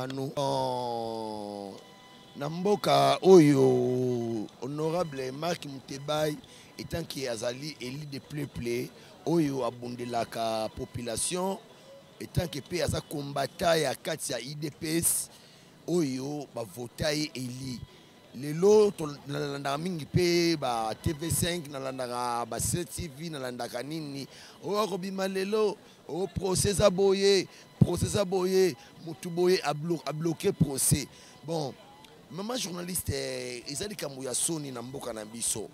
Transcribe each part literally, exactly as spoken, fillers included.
Manu. Oh, Namboka Oyo, honorable Marc Moutebay, étant qui azali élu de pleuple, Oyo abondelaka population, étant que pe aza combattant ya Katia I D P S, Oyo ba votaye élu. Lelo nalandaka mingi pe ba T V cinq nalandaka ba C T V nalandaka nini o kobima lelo o procès aboye procès aboye mutu boye a bloqué procès. Bon, maman journaliste ezali kambo ya soni na mboka na biso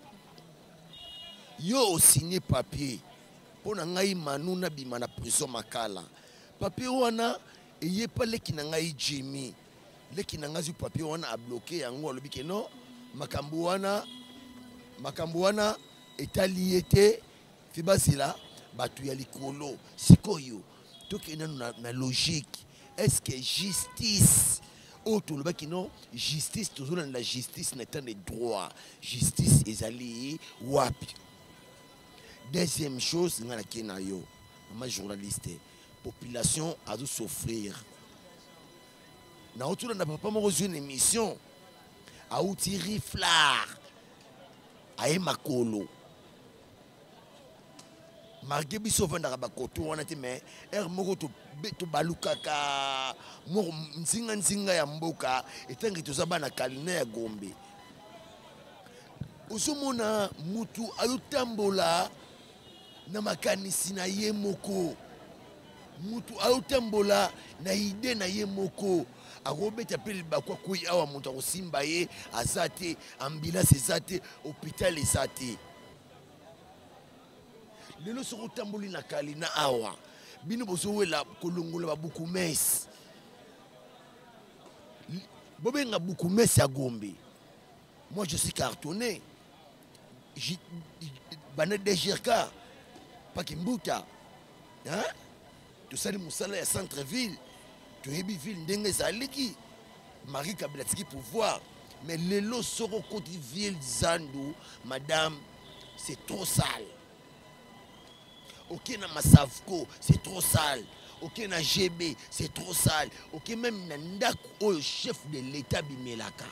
yo signé papier pona ngai Manu na bima na prison makala papier wana eye pa leki na ngai Jimmy leki na ngazi papier wana a bloqué yango alobi ke non makambo wana makambo wana etali ete fibasila batu ya likolo sikoyo tokena na, na logique est-ce que justice auto le baki non justice toujours dans la justice n'étant de droit justice ezali wapi. Deuxième chose ngana kena yo ma journaliste population a dû souffrir na autour na papa moko une émission a outi riflar aye makolo marqué biso vanda ba koto wana te mais er moko to to balukaka moko nzinga nzinga ya mboka etangi to zabana kalina ya Gombe osomona mutu ayotambola na makanisi na ye moko mutu ayotambola na ide na ye moko akobeta pele bakwa kui awa mutu akosimba ye azate ambulance ezate hôpital ezate lelo soko tamboli na kalina awa bino bozowela kolongola babuku mes bobenga buku mes ya Gombe. Moi je suis cartonné bana D G R K Pakimbuta hein to sali musala ya centre ville to hebi ville ndenge zaliki Marie Kabila tiki pouvoir mais lelo soko côté ville Zandu madame c'est trop sale. Ok na Masavko c'est trop sale. Ok na G B c'est trop sale. Ok même na ndako au chef de l'état bimelaka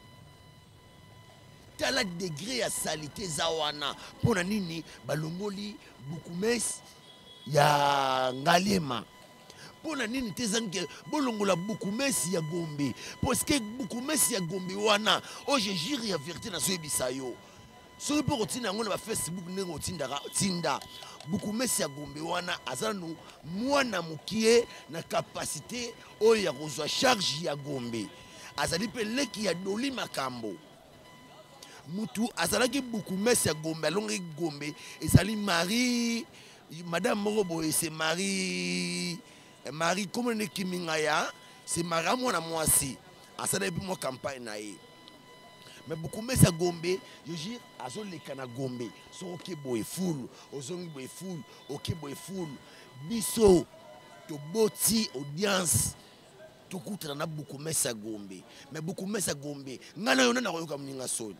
tala degré ya salité zawana pona nini balongoli bukumes ya Ngalema pona nini tezange bolongola bukumes ya Gombe parce que bukumes ya Gombe wana o je jure ya vérité na so bisayo so pour otina ngona ba Facebook ndenge otindaka tinda bukumes ya Gombe wana azanu mwana mukie na capacité o ya kozwa charge ya Gombe azali pe leki ya doli makambo mutu azalaki bukumes ya Gombe alongi Gombe ezali Marie madame Morobo c'est Marie Marie comme ne kimingaya c'est Marie mwana mwasi asala epi mo campagne na ye mais bukumes ya Gombe je jure azoleka na Gombe so ok boy full ozongi boy full ok boy full biso to boti audience to kutra na bukumes ya Gombe mais bukumes ya Gombe ngana yona na koyoka mninga soni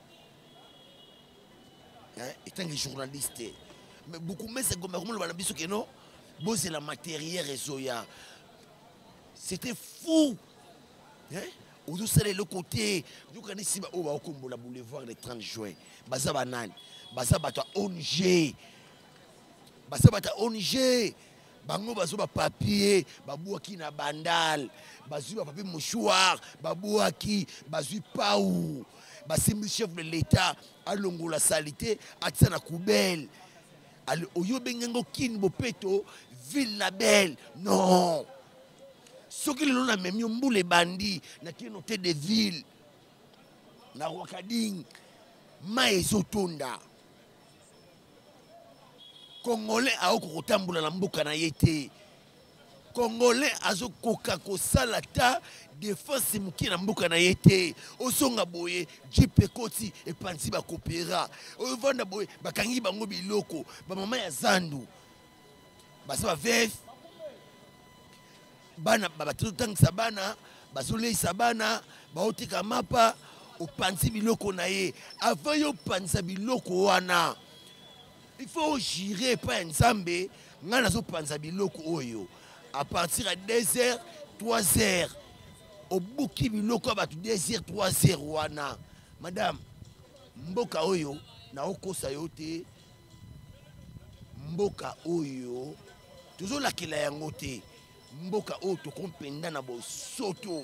hein étant que journaliste mais beaucoup mais c'est comme comme le biso que non bon c'est la matériel réseau-ya c'était fou hein au tout ça le côté nous quand ici au ba okombola boulevard le trente juin baza banane baza bato O N G baza bato O N G bango bazo ba papier babouaki na bandal bazu ba papier mouchoir babouaki bazu paou basimbi chef de l'état alongola salité atia na koubelle al oyo bengengo kin bopeto ville la belle non soki lelo na memi mbule bandi na kino te de ville na Wakading ma ezotonda Congolais a okotambola na mboka na yete Congolais azokoka kosala ta défense muki na mboka na yete osonga boye jipe koti e panti ba kopera o vanda boye bakangi bango biloko ba mama ya Zandu basa vef bana baba tutang sabana bazole sabana baotika mapa o panti biloko na ye avant yo panza biloko wana il faut gérer pas nzambe ngana zo panza biloko oyo à partir à deux heures trois heures obuki biloko ba tu deux heures trois heures wana madame mboka oyo na okosa yo te mboka oyo toujours la kila yango te mboka oyo to kompenda na bosoto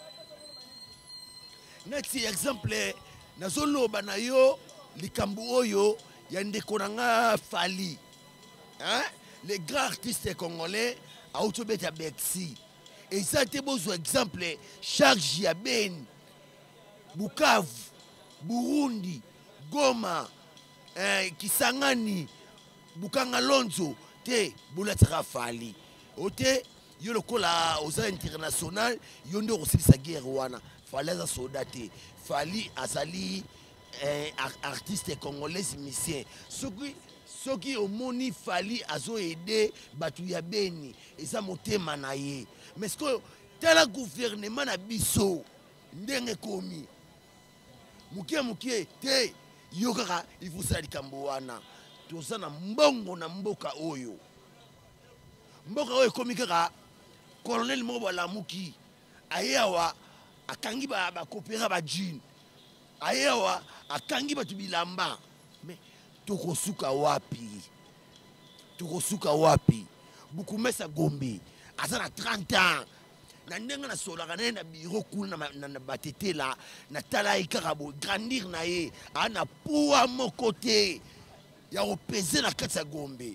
neti exemple nazoloba na yo likambo oyo ya ndeko nanga Fally hein les grands artistes congolais a autobeta Bercy et ça te besoin exemple Charles ya Beni Bukavu Burundi Goma eh, Kisangani Bukanga Lonzo te bulataka Fally ote yo lokola aux international yo ndo kosilisa guerre wana Fally za soda te Fally azali eh, artiste congolais musicien soki soki omoni Fally azo aider batu ya Beni eza motema na ye mais que tala gouvernement na biso ndenge komi mukie mukie te yo kaka il faut ça likambo wana toza na mbongo na mboka oyo mboka oyo komi kaka colonel moko balamuki ayewa akangi ba ba kopera ba jean ayewa akangi batu bilamba mais tokosuka wapi tokosuka wapi Bukumesa Gombe azana trente ans na ndenga na solaka na na biro kuna na, na batete la na tala ikaka bo grandir na ye ana poa moko te ya opeze na kati ya Gombe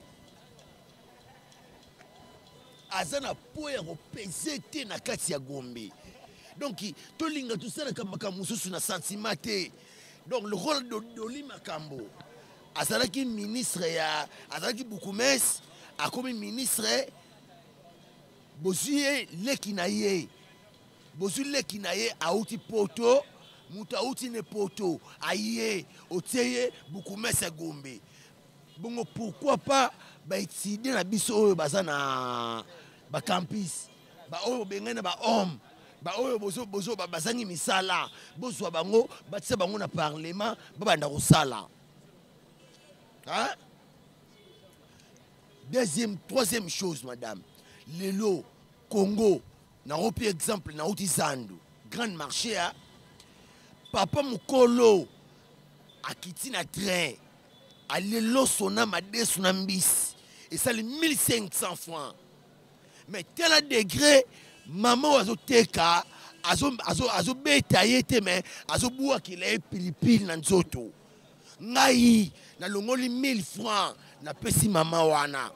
azana poa ya opeze te na kati ya Gombe donc tolinga tusala kambaka mususu na sentiment te donc le rôle de Dolly Makambo azalaki ministre ya azalaki Bukumesa akomi ministre bozuye leki na ye bozu leki na ye auti poto muta auti ne poto aye oteye Bukumesa Gombe bongo pourquoi pas ba étudier na biso oyo bazana ba campus ba oyo bengena ba homme ba oyo bozo bozo ba bazangi misala bozwa bango batisa bango na parlement babanda kosala hein. Deuxième, troisième chose, madame. Lelo, Congo, na ropi exemple, na outi Zandu, grand marché, hein? Papa Mukolo, a quitté na train, a lelo sona made sonambis, et ça les mille cinq cents francs. Mais tel un degré, maman azo teka, azo azo azo beta yete mais azo boua qu'il ait pilipil nan zoto. Ngai, na longoli mille francs. Na pesi mama wana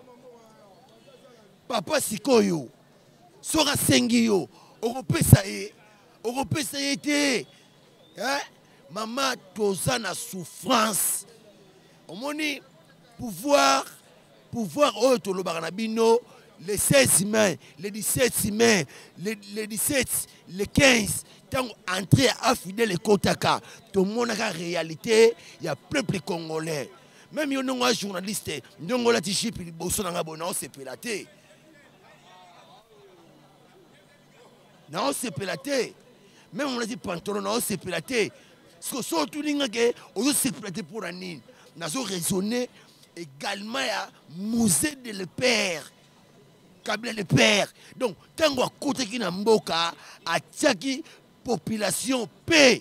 papa sikoyo sora sengi yo okopesa ye okopesa ye te hein mama toza na souffrance omoni pouvoir pouvoir oyo tolobaka na bino le seize mai le dix-sept mai le, le dix-sept le quinze tant entrée à fidèle kotaka to monaka réalité ya peuple congolais. Même si on est journaliste, on a dit que on a bon, c'est pélaté. Non, c'est pélaté. Même on a dit pantalon, non, c'est pélaté. Ce que surtout les gens qui c'est pélaté pour un nid. Nous avons raisonné également à musée de le père. Kabila le père. Donc, tant qu'on a côté qui n'a mboka, à tchaki population paix.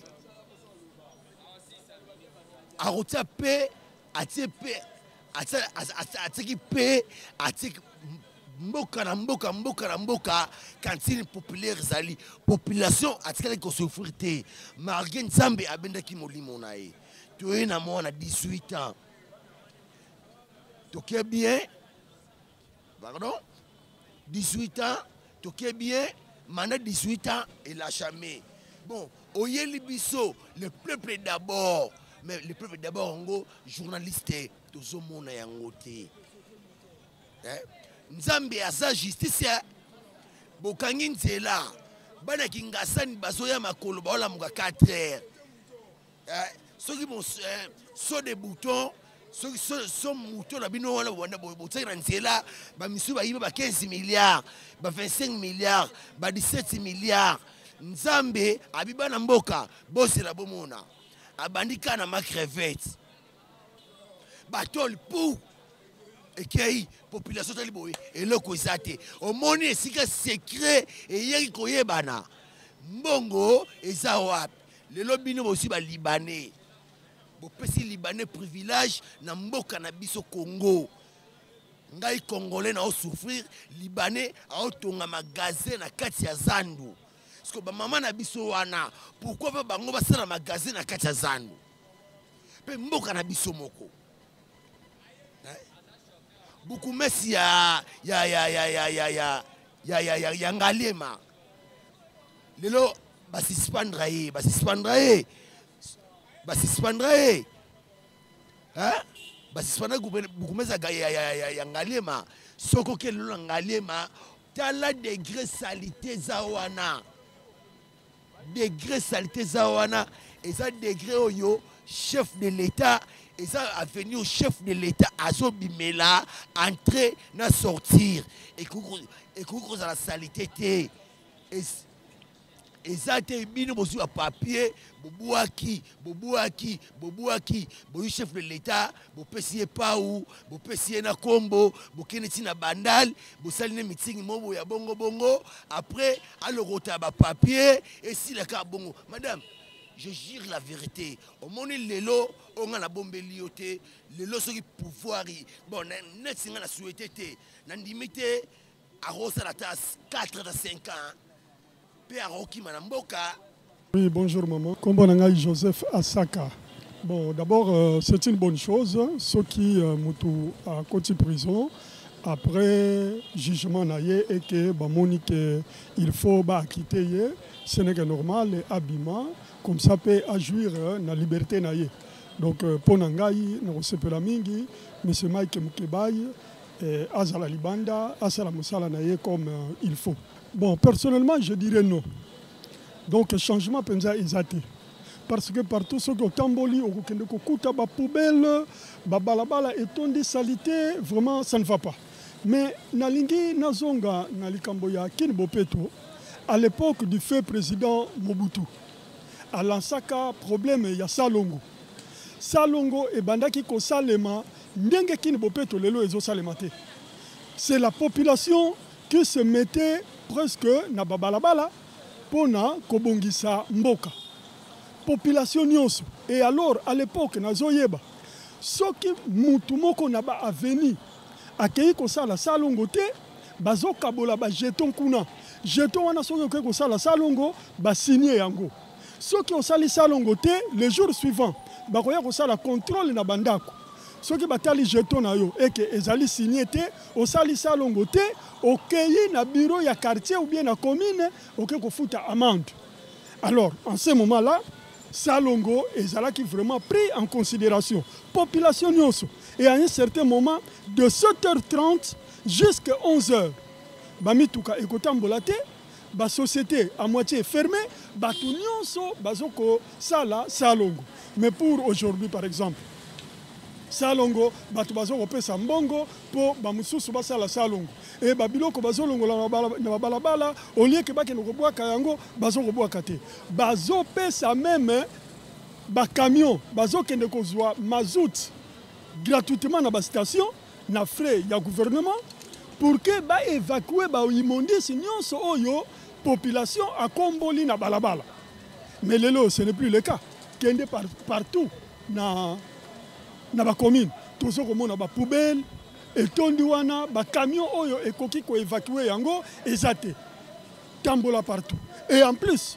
À rota paix. Atiepe atiki pe atik mboka na mboka mboka na mboka cantine populaire zali population atikali ko souffrir te marge nzambe abenda ki molimo na ye to ye na mona dix-huit ans to ke bien pardon dix-huit ans to ke bien mana dix-huit ans et la jamais bon oyeli biso le peuple d'abord. Mais le peuple d'abord, en journaliste, tous au monde est en côté. Nzambe a sa justice. Bokangin c'est là. Bana kingasani basoya makolo baola muka quatre heures. Ceux qui vont sur des boutons, ceux qui sont moutons la bino wala wanda botsai na nzela, ba misu ba yiba ba quinze milliards, ba vingt-cinq milliards, ba dix-sept milliards. Nzambe abiba na mboka, bosi la bomona. Abandika na ma crevette batol pou ekei population tali boye eloko ezate omoni esika secret eyeki koyebana mbongo eza wapi lelo bino aussi ba libanais bo pesi libanais privilège na mboka na biso Congo ngai congolais na o souffrir libanais a tonga magasin na kati ya Zandu parce que ba mama na biso wana pourquoi pas bango ba sala magasin na kati ya Zandu pe mboka na biso moko beaucoup merci ya ya ya ya ya ya ya ya ya ya ya Ngaliema lelo basispandra ye basispandra ye basispandra ye hein basispandra beaucoup merci ya ya ya ya Ngaliema soko ke lelo Ngaliema tala degré salité zawana degré salité zawana et ça degré oyo chef de l'état et ça a venu au chef de l'état à son bimela entrer na sortir et et à la salité et et ça te bino bosu papier bobuaki bobuaki bobuaki boyu chef de l'état bo pesier pa ou bo pesier na kombo bo keneti na bandal bo saline meeting mobo ya bongo bongo après alors rota ba papier et si la ka bongo madame je jure la vérité au monde lelo on a la bombe lioté lelo ce qui pouvoir bon net singa na souhaité té na ndimité a rosa la tasse quatre à cinq ans. Oui, bonjour maman. Kombonanga Joseph Asaka. Bon, d'abord, euh, c'est une bonne chose. Ceux qui euh, sont à côté prison, après jugement naïe et que Bamonique il faut bah, quitter, ce n'est que normal, et habillement, comme ça peut agir euh, la liberté naïe. Donc, pour Nangaï, nous recevons la mingi, M. Mike Mukebaï, Azala Libanda, Asala Moussala naïe comme euh, il faut. Bon, personnellement, je dirais non. Donc, changement penza exaté. Parce que partout, ce qui Tamboli, au Kouta, ba poubelle, ba balabala et ton de salité, vraiment, ça ne va pas. Mais, Nalingi, Nazonga, Nalikamboya, Kinbopeto, à l'époque du feu président Mobutu, à Lansaka, problème, il y a Salongo. Salongo et Bandaki Kosalema, Ndenge Kinbopeto, Lelo et Zosalemate. C'est la population qui se mettait presque na babalabala pona kobongisa mboka population nyonso et alors à l'époque na zoyeba soki mutu moko na ba aveni akei ko sala salongo te bazo kabola ba jeton kuna jeton wana soki ko ko sala salongo ba signer yango soki osali salongo te le jour suivant ba koya ko sala contrôle na bandako soki batali jeton na yo et que ezali signé te osali salongo te okei na bureau ya quartier ou bien na commune ok ko futa amende. Alors en ce moment là salongo ezala qui vraiment pris en considération population nyonso et à un certain moment de sept heures trente jusqu'à onze heures bamituka ekotambola te ba société à moitié fermée batu nyonso bazoko sala salongo. Mais pour aujourd'hui par exemple salongo batu bazo kopesa mbongo po bamususu basala salongo e babiloko bazo longola na balabala au lieu que bakeno kobwaka yango bazo kobwaka te bazo pesa même ba camion bazo kende kozwa mazout gratuitement na ba station na frais ya gouvernement pour que ba évacuer ba immondice nyonso oyo population a komboli na balabala. Mais lelo ce n'est plus le cas kende par, partout na na ba commune tozo komona ba poubelle et tondi wana ba camion oyo ekoki ko évacuer yango ezate tambola partout. Et en plus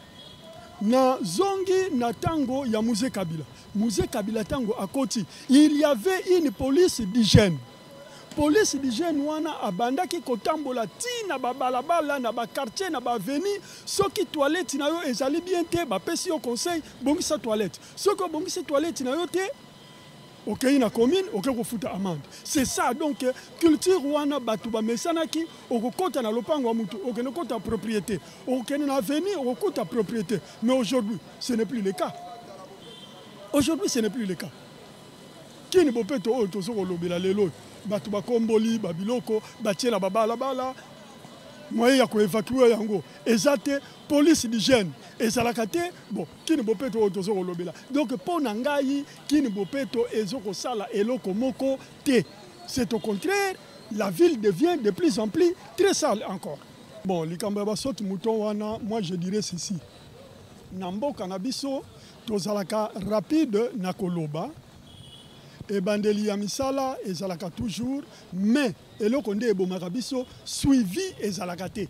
na zongi na tango ya musée Kabila musée Kabila tango akoti il y avait une police d'hygiène police d'hygiène wana abandaki kotambola ti na ba balabala na ba quartier na ba avenue soki toilette na yo ezali bien te ba pesi yo conseil bongisa toilette soki bongisa toilette na yo te ok, na commune, ok, ko futa amende. C'est ça donc culture wana batu ba mesanaki, oko kota na lopango wa mutu, ok, ne kota propriété. Ok, na avenir, oko kota propriété. Mais aujourd'hui, ce n'est plus le cas. Aujourd'hui, ce n'est plus le cas. Qui ne peut pas to to so lobela lelo, batu ba komboli, ba biloko, ba tiela ba bala bala. Moyen ya ko évacuer yango. Ezate police d'hygiène. Et ça l'a caté, bon, qui ne peut pas to lobela. Donc pour nangai, qui ne peut pas to ezoko sala eloko moko te. C'est au contraire, la ville devient de plus en plus très sale encore. Bon, les Kambabasot mouton wana, moi je dirais ceci. Nambo Kanabiso, tozalaka rapide nakoloba. Et bandeli ya misala ezalaka toujours, mais eloko nde ebomaka biso suivi ezalaka te.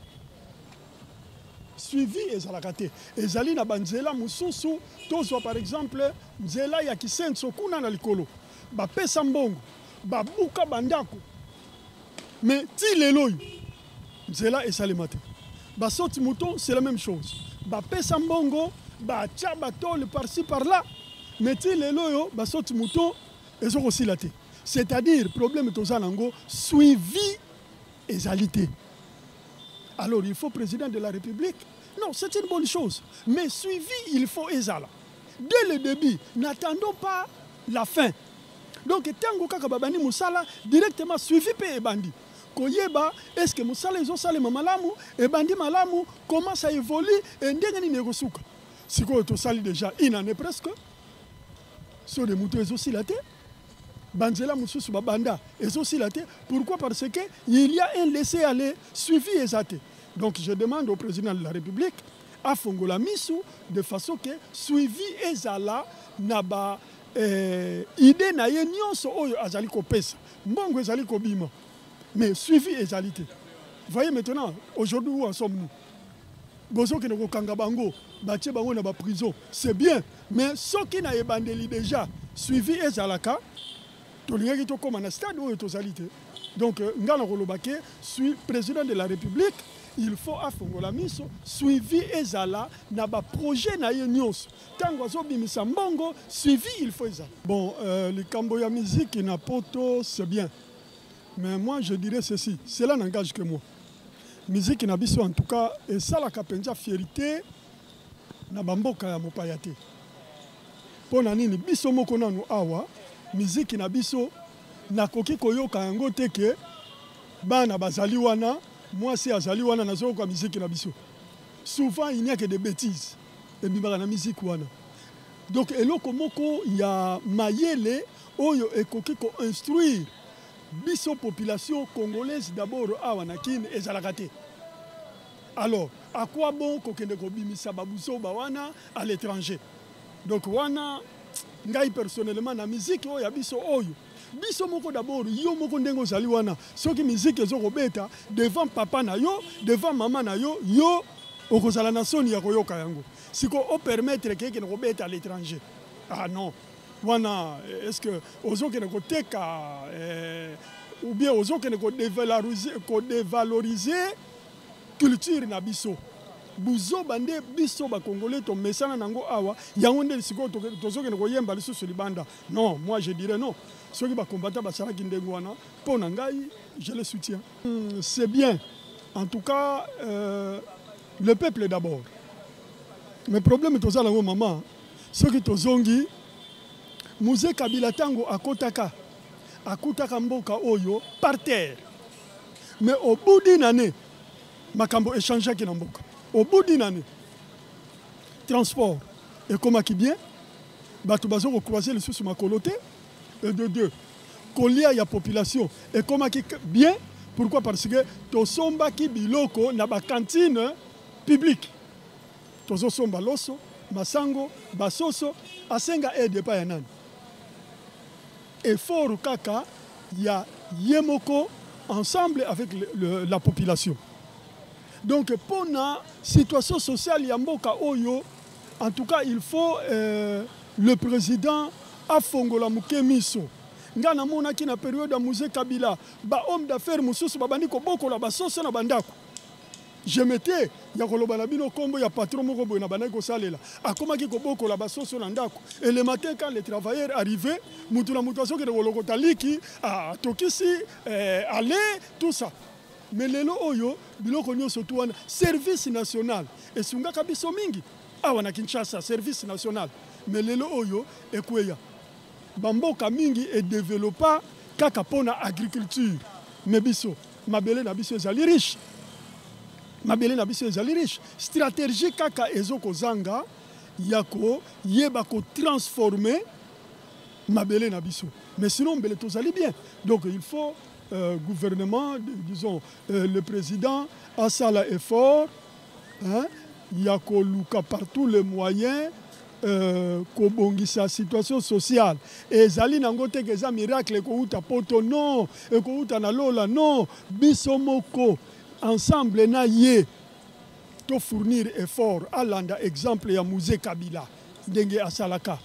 Suivi ezalaka te. Ezali na banzela mususu, tozwa par exemple nzela ya kisenso kuna na likolo. Ba pesa mbongo, ba buka bandako. Mais ti lelo nzela esalema te. Ba soti mouton, c'est la même chose. Ba pesa mbongo, ba tia batole par-ci par-là. Mais ti lelo yo, ba soti mouton c'est-à-dire, problème de suivi et égalité. Alors, il faut président de la République. Non, c'est une bonne chose. Mais suivi, il faut Ezala. Dès le début, n'attendons pas la fin. Donc, Tango Kakababani Moussala, directement suivi par Ebandi. Koyeba, est-ce que Moussala ils ont salé Mamalamu, Ebandi Malamu, comment ça évolue, et Ndengani Negosuka. Si tu sali déjà une année presque, sur les moutons, ils ont aussi la tête. Banzela Moussous Babanda, et aussi la tête. Pourquoi? Parce qu'il y a un laisser-aller suivi et zaté. Donc je demande au président de la République à Fongola Missou de façon que suivi et zala naba idée na ye nyonso oyo azali ko pesa. Mbongo ezali ko bima. Mais suivi et zalité. Voyez maintenant, aujourd'hui où en sommes-nous? Bozo qui ne kokanga bango, batie bango na ba prison, c'est bien. Mais ceux qui n'a ebandeli déjà suivi et zalaka, donc, Ngana Rolobake, suis président de la République, il faut à Fongola Miso suivi et zala na ba projet na yenios. Tango zo bimisa mbongo suivi il faut ça. Bon, euh, le Camboya musique na poto c'est bien. Mais moi je dirais ceci, cela n'engage que moi. Musique na biso en tout cas et ça la kapenja fierté na bamboka ya mopayate. Pona nini biso moko nanu awa musique na biso na koki koyoka yango teke bana bazali wana moi c'est azali wana na zoko musique na biso. Souvent il n'y a que des bêtises et bimaka na musique wana. Donc eloko moko ya mayele oyo ekoki ko instruire biso population congolaise d'abord awa na kin ezalaka te. Alors à quoi bon kokende ko bimisa babuso ba wana à l'étranger. Donc wana ngai personnellement na musique oyo biso oyo biso moko d'abord yo moko ndengo zali wana soki musique ezoko beta devant papa na yo devant maman na yo yo okozala na soni ya koyoka yango siko o permettre que ko beta à l'étranger. Ah non wana est-ce que ozoke ne ko teka eh, ou bien ozoke ne ko dévaloriser ko dévaloriser culture na biso buzo bande biso ba congolais to mesana nango awa yango nde siko tozoke ne ko yemba lisusu libanda. Non, moi je dirais non. Ceux qui va combattre basara kindengwana pour nangai je le soutiens. Hmm, c'est bien. En tout cas euh, le peuple d'abord. Mais problème est aux maman. Ceux qui tozongi Musée Kabila Tango akotaka akutaka mboka oyo par terre. Mais au bout d'une année makambo échangé ki na mboka. Au bout d'une année, transport, et comme qui bien, bato bazo recroiser les sous sur ma coloté, et de deux, colia ya population, et comme qui bien, pourquoi? Parce que to somba ki biloko na ba cantine publique. Tozo somba loso, masango, basoso, asenga aide pa ya nani. Et fort kaka, ya yemoko ensemble avec le, le, la population. Donc pour la situation sociale yamboka oyo, en tout cas il faut euh, le président afongola mukemiso. Ngana mona ki na période ya Musée Kabila, ba homme d'affaires mususu babandi ko bokola basoso na bandako. Je mettais ya koloba na bino kombo ya patron moko boy na bandako ko salela. Akoma ki ko bokola basoso na ndako. Et le matin quand les travailleurs arrivaient, mutu na mutation ke woloko taliki, a tokisi euh, aller tout ça. Mais lelo oyo biloko nyonso tu wana service national esungaka biso mingi awa na Kinshasa service national. Mais lelo oyo ekweya bamboka mingi et développa kaka pona agriculture. Mais biso mabele na biso ezali riche. Mabele na biso ezali riche. Stratégie kaka ezoko zanga yako yeba ko transformer mabele na biso. Mais sinon mbele tozali bien. Donc il faut euh, gouvernement, disons, euh, le président a ça l'effort, hein, il y a par tous les moyens, kobongisa situation sociale et ezali nango te que ça miracle ekouta poto non ekouta na lola non biso moko ensemble na ye to fournir effort alanda exemple ya musée Kabila ndenge asalaka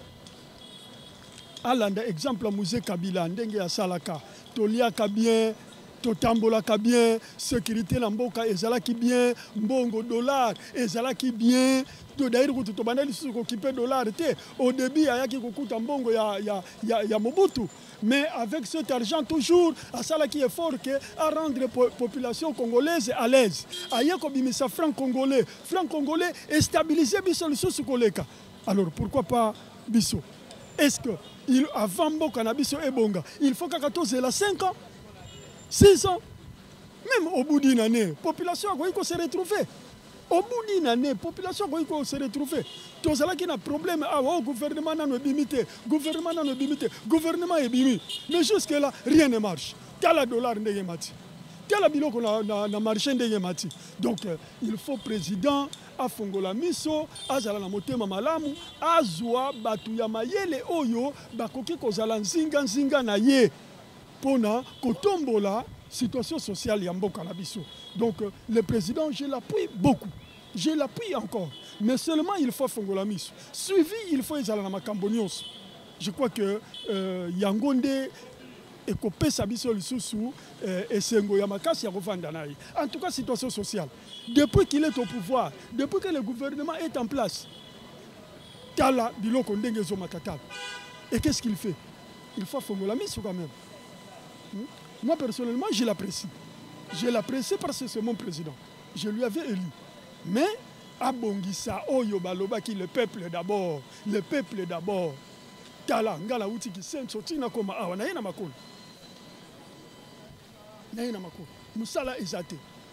alanda exemple ya musée Kabila ndenge asalaka toliaka bien totambolaka bien sécurité na mboka ezalaki bien mbongo dollar ezalaki bien d'ailleurs quand tu bandeli sur occupé dollar au début ayaki kokuta mbongo ya ya ya, ya Mobutu mais avec cet argent toujours à ça qui est fort que à rendre la population congolaise à l'aise ayako bimisa franc congolais franc congolais et stabiliser biso le sous koleka alors pourquoi pas biso est-ce que il avant mboka na biso ebonga il faut qu'à quatorze la cinq ans six ans même au bout d'une année population a se retrouver. Au bout d'une année, la population va se retrouver. Tout ça qui a un problème, ah, oh, gouvernement n'a pas limité, gouvernement n'a pas limité, gouvernement est bimi. Mais jusque-là, rien ne marche. Quel dollar n'est pas mati? Quel bilot qu'on a marché n'est pas mati? Donc, euh, il faut président, à Fongola Miso, à Zala Motema Malamu, à Zoua, Batuya Mayele Oyo, Bakoki Kozala Nzinga Nzinga Naye, Pona, Kotombola, situation sociale Yambo Kanabiso. Donc euh, le président, je l'appuie beaucoup. Je l'appuie encore. Mais seulement il faut Fongola Miso. Suivi, il faut Ezala Makambonios. Je crois que euh, Yangonde et Kopé Sabiso Lissousou et Sengo Yamakasi Yarofandanaï. En tout cas, situation sociale. Depuis qu'il est au pouvoir, depuis que le gouvernement est en place, Tala Biloko Ndengezo Makatal. Et qu'est-ce qu'il fait? Il faut Fongola Miso quand même. Hmm? Moi, personnellement, je l'apprécie. Je l'apprécie parce que c'est mon président. Je lui avais élu. Mais, à Bongissa, Oyo Baloba, qui le peuple d'abord, le peuple d'abord, Tala, Ngala Outi qui s'est sorti, Nakoma, Awa, Naïna Makol. Naïna Makol. Moussala Ezate.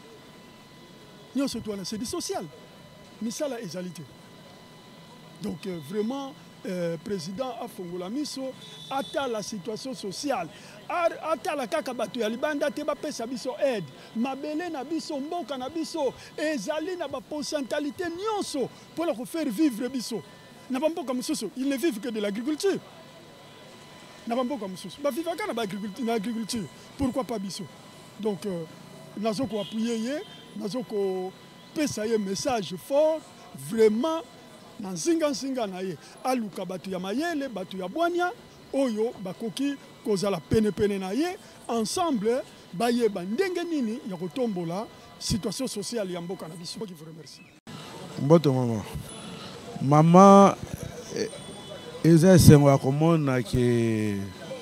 C'est du social. Moussala Ezalité. Donc, euh, vraiment, euh, président Afongola Miso, atteint la situation sociale. Ata la kaka batu ya libanda te ba pesa biso aide mabele na biso mboka na biso ezali na ba pourcentage nyonso pour leur faire vivre biso na ba mboka mususu ils ne vivent que de l'agriculture na ba mboka mususu ba vivre ka na ba agriculture na agriculture pourquoi pas biso donc euh, nazo ko appuyer ye nazo ko pesa ye message fort vraiment na nzinga nzinga na ye aluka batu ya mayele batu ya bwania oyo bakoki kozala pene pene na ye ensemble baye bandenge nini ya kotombola situation sociale ya mboka na biso. Je vous remercie. Mboto mama. Mama eza sengo ya komona ke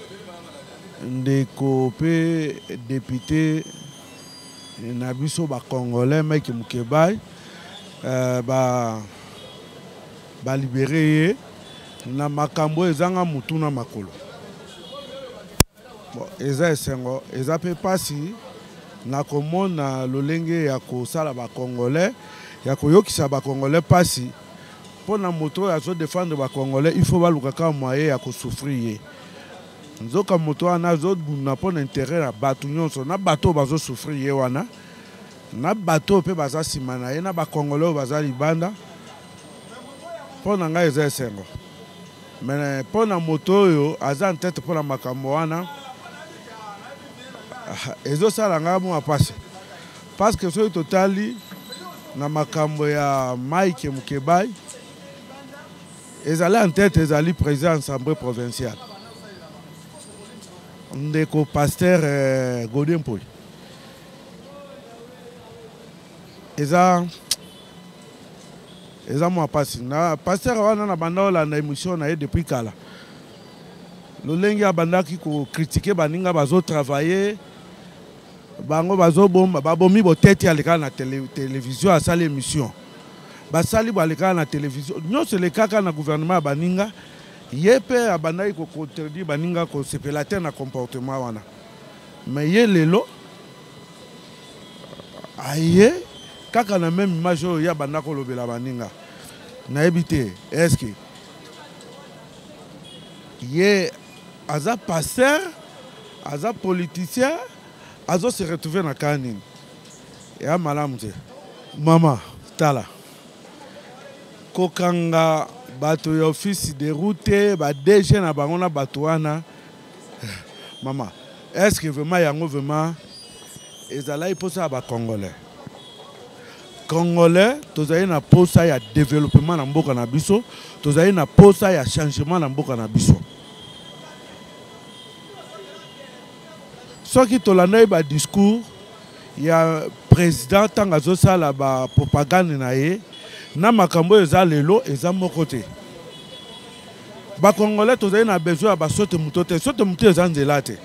ndeko pe député na biso ba congolais meki mukebai euh, ba ba libérer na makambo ezanga mutuna makolo. Bon, eza esengo eza pe pasi na komona lolenge ya kosala ba congolais ya koyokisa ba congolais pasi pona moto ya zo défendre ba congolais il faut baluka ka moyen ya kosouffrir nzoka moto ana zo buna pona intérêt na batu nyonso na bato bazo souffrir wana na bato pe baza simana ye na ba congolais baza libanda pona nga eza esengo mais pona moto yo aza en tête pona makambo wana ezo sala nga mo apasi parce que so totali na makambo ya Mike Mukebai ezali en tête ezali président assemblée provinciale ndeko pasteur euh, Godin Paul eza eza mo apasi na pasteur wana na banda ola na émission na ye depuis kala lolenge abandaki ko critiquer baninga bazo travailler bango bazo bomba babomi botete aleka na télé, télévision à sala émission basali baleka na télévision nyonso le kaka na gouvernement baninga yepe abandaki ko contredire baninga ko sepela te na comportement wana mais ye lelo aye kaka na même image ya bandako lobela baninga na ebité est-ce que ye aza pasteur aza politicien azo se retrouver na kani ya malamu te mama tala kokanga bato ya office de route ba D G na bango na bato wana mama est-ce que vraiment yango vraiment ezala posa ba congolais congolais tozali na posa ya développement na mboka na biso tozali na posa ya changement na mboka na biso soki tolanda ba discours ya président tanga zosala ba propagande na ye na makambo eza lelo eza moko te ba congolais tozali na besoin ya ba sote muto te sote muto eza nzela te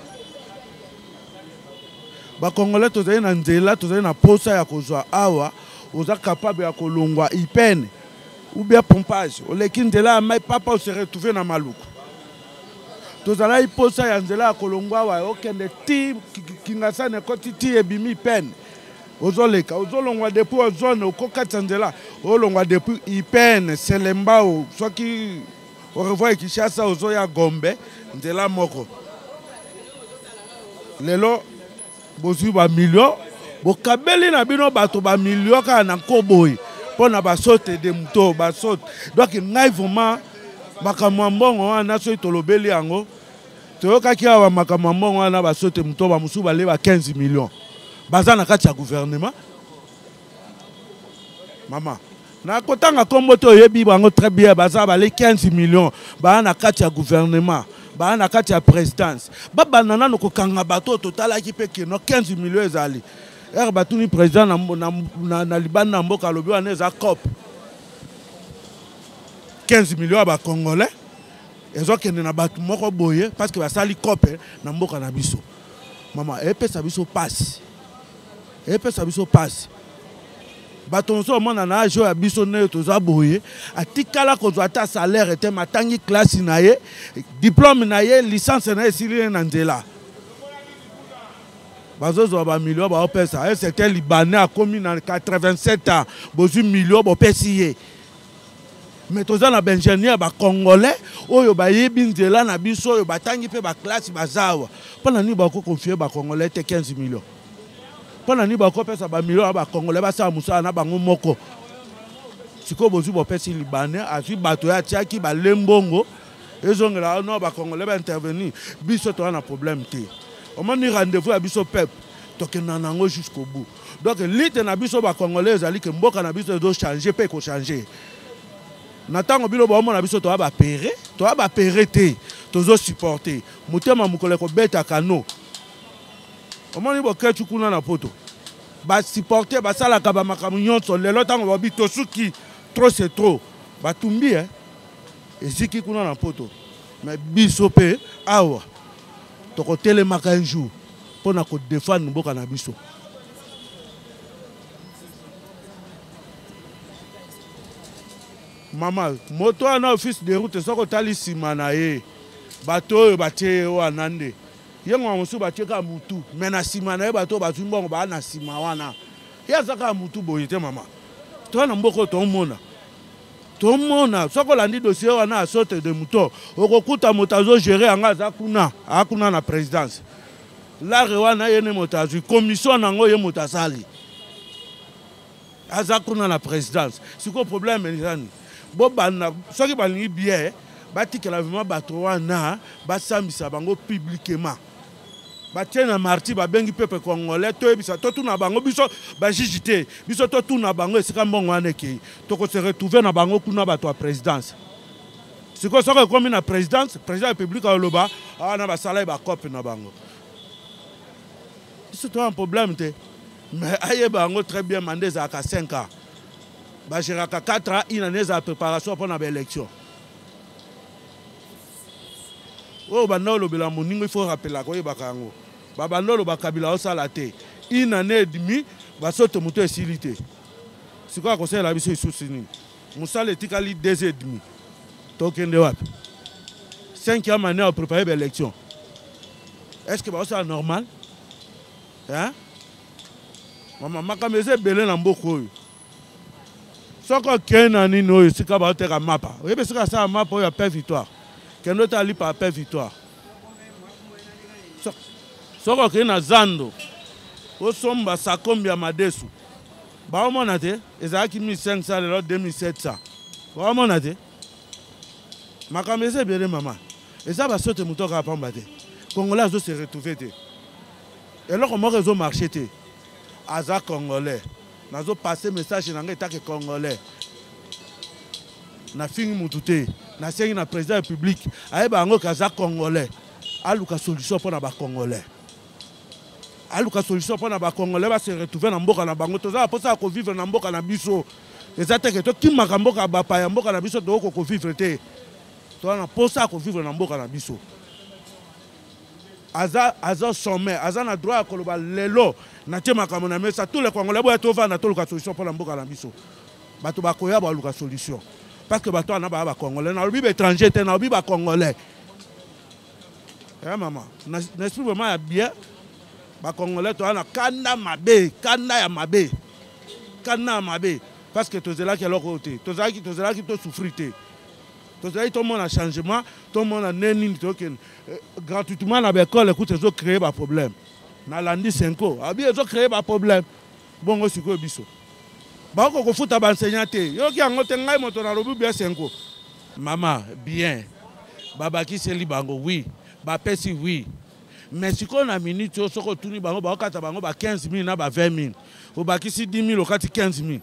ba congolais tozali na nzela tozali na posa ya kozwa awa oza capable ya kolongwa ipene ou bien pompage oleki nzela ya mai papa se retrouver na maluku tozala iposa ya nzela ya kolongwa awa okende ti kingasane ekoti ti ebimi ipene ozoleka ozolongwa depuis ozone okokatisa nzela olongwa depuis ipene selembao soki orevoir Kinshasa ozoya Gombe nzela moko lelo bozwi ba million bokabeli na bino bato ba million ka na koboyi pona ba sote de muto ba sote donc ngai vraiment makamwa mbongo wana so itolobeli yango toyokaki awa makamwa mbongo wana ba sote muto ba musu ba leba quinze millions baza na kati ya gouvernement mama na kotanga kombo to yebi bango très bien baza ba le quinze millions ba na kati ya gouvernement ba na kati ya présidence baba nana no kokanga bato total ki pe kino quinze millions ezali er batuni président na na, na Liban na mboka lobi wana eza cop quinze millions ba congolais ezokende na bato moko boye parce que basali cop na mboka na biso mama epesa biso passe epesa biso passe bato nso mona na ajo ya biso ne toza boye atikala kozwa ta salaire te matangi classe na ye diplôme na ye licence na esili na nzela bazozo ba million ba opesa un certain libanais a commis na quatre-vingt-sept ans bozu million bo pesiye mais toza na ingénieur ba congolais oyo ba yebi nzela na biso oyo batangi pe ba classe bazawa pona ni ba ko confier ba congolais te quinze millions pona ni ba ko pesa ba million ba congolais ba sa musa na bango moko siko bozu bo pesi libanais azwi bato ya tiaki ba lembongo ezongela no ba congolais ba intervenir biso to na problème te on m'a mis rendez-vous à biso peuple donc nanango jusqu'au bout donc l'ite na biso ba congolais ezali ke mboka na biso do changer pe ko changer natango bilo ba mo na biso to ba pere to ba pere te tozo supporter mutema mukole ko beta kano on m'a dit bo kechu kuna na poto ba supporter ba sala ka ba makamunyon so lelo tango ba bito suki trop c'est trop ba tumbi hein eziki kuna na poto mais biso pe awa toko telemaka un jour pour na ko défendre mboka na biso mama moto na office de route soko tali sima na ye bato batie o anande yengo musu batie ka mutu mais na sima na ye bato bazwi mbongo ba na sima wana ya zaka mutu boyete mama to na mboko to mona to mona soko landi dossier wana asote de muto okokuta motazo gérer anga za kuna akuna na présidence la rewana yene motazo commission nango ye motasali azakuna na présidence siko problème ni bo bana soki balingi bien batikela vraiment bato wana basambisa bango publiquement batiena marti babengi peuple congolais toyebisa to tuna bango biso bajijite biso to tuna bango esika mbongo wana ke toko se retrouver na bango kuna bato ya présidence siko soko komi na présidence président république aloba ana basala ba copie na bango c'est un problème te mais aye bango très bien mandé za ka cinq ans ba géraka quatre ans une année de préparation pour la élection. Oh bandolo bila moningo il faut rappeler la koye bakango. Ba bandolo bakabila osalate. Une année et demie ba sote muto esilité. C'est quoi conseil la biso isusini. Musale tikali deux et demi. Tokende wapi. Cinquième année à préparer l'élection. Est-ce que c'est normal? Hein? Maman makameze belé na mboko. Soko kena ni no sika ba teka mapa. Oyebe sika sa mapa o ya paix victoire. Kendo tali pa paix victoire. Soko kena zando. osomba sakombi ya madesu baomona te ezalaki mille cinq cents lelo deux mille sept cents baomona te makambo eza ebele mama eza basote moto kaka pamba te congolais azose retrouve te eloko moko ezomarche te aza congolais nazopasse message na ngai etake congolais nafingi mutu te nasengi na président ya république ayeba yango kaza congolais aluka solution mpo na bacongolais aluka solution mpo na bacongolais base retrouve na mboka na bango tozala mposa ya kovivre na mboka na biso eza teke tokimaka mboka bapaya mboka na biso tokoko kovivre te toza na mposa ya kovivre na mboka na biso aza aza sommet aza na droit ya koloba lelo natie makambo na mesa tous les congolais boya tovanda toluka solution mpo na mboka na biso bato bakoya baluka solution parce que bato wana baya bacongolais nalobi baétranger te nalobi bacongolais ya mama n'esprit vraiment ya bien bacongolais toza na kanda mabe kanda ya mabe kanda ya mabe parce que tozelaki eloko te tozelaki tozelaki tosouffrir te tozalaki tomona changement tomona neni tokende gratuitement na baekole ekuti ezocreye baproblème nalandi senko abi ezocreye baproblème bongo sikoyo biso bakoko kofuta baenseignant te yoki yango te ngai moto nalobi bia senko mama bien babakiseli bango oui bapesi oui mais sikoyo na minute oyo soki otuni bango bakokata bango ba quinze mille na ba vingt mille obakisi dix mille okati quinze mille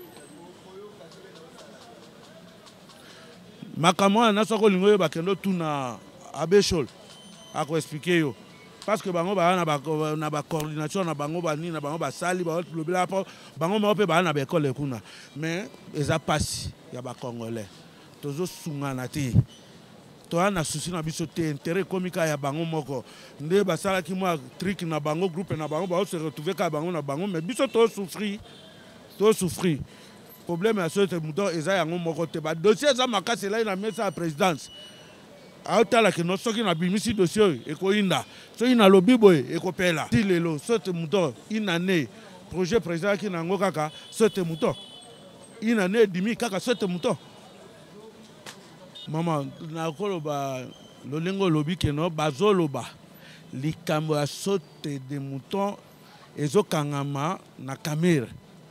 makambo wana soki olingi oyo bakende otuna abeshol akoexplike yo parce que bango baya na bacoordination na bango banini na bango basali balobela po bango moko mpe baya na baekole kuna mais eza pasi ya bacongolais tozosungana te toza na susi na biso te intérêt ekomi kaka ya bango moko nde basalaki mwa trik na bango groupe na bango baose retrouve kaka bango na bango mais biso tosouffrir tosouffrir problème ya sote moto eza yango moko te badossier eza makasi elai na mesa ya présidence aotalaki no soki nabimisi dossier oyo ekoyinda soki nalobi boye ekopela ti lelo sote moto inane projet président aki na yango kaka sote moto inane edimi kaka sote moto mama nakoloba lolenge olobi keno bazoloba likambo ya sote de mouton ezokangama na camere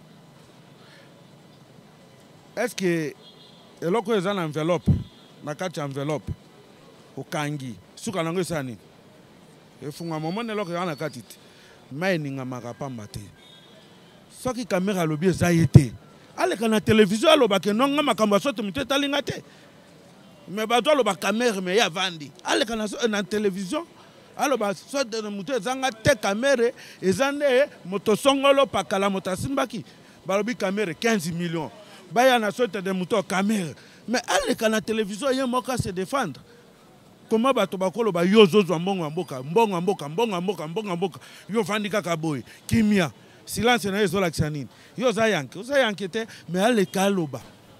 est-ce que eloko eza na enveloppe na kati ya enveloppe okangi suka nango esa nini efungama omona eloko eza na kati te mai eningamaka pamba te soki kamera alobi eza ye te aleka na televizio alobake nonga makambo ya sote moto etalinga te me bato aloba kamere me ye avandi aleka na televizio aloba sote moto ezanga te kamere eza nde moto songolo pakala moto asimbaki balobi kamere quinze millions baya na sote de moto kamere mais aleka na télévision ye moko se défendre comment bato bakoloba yo zozwa mbongo ya mboka mbongo ya mboka mbongo ya mboka mbongo ya mboka yo vandi kaka boye kimia silence na ye ezolakisa nini yo oza yanke oza yanke te mais aleka aloba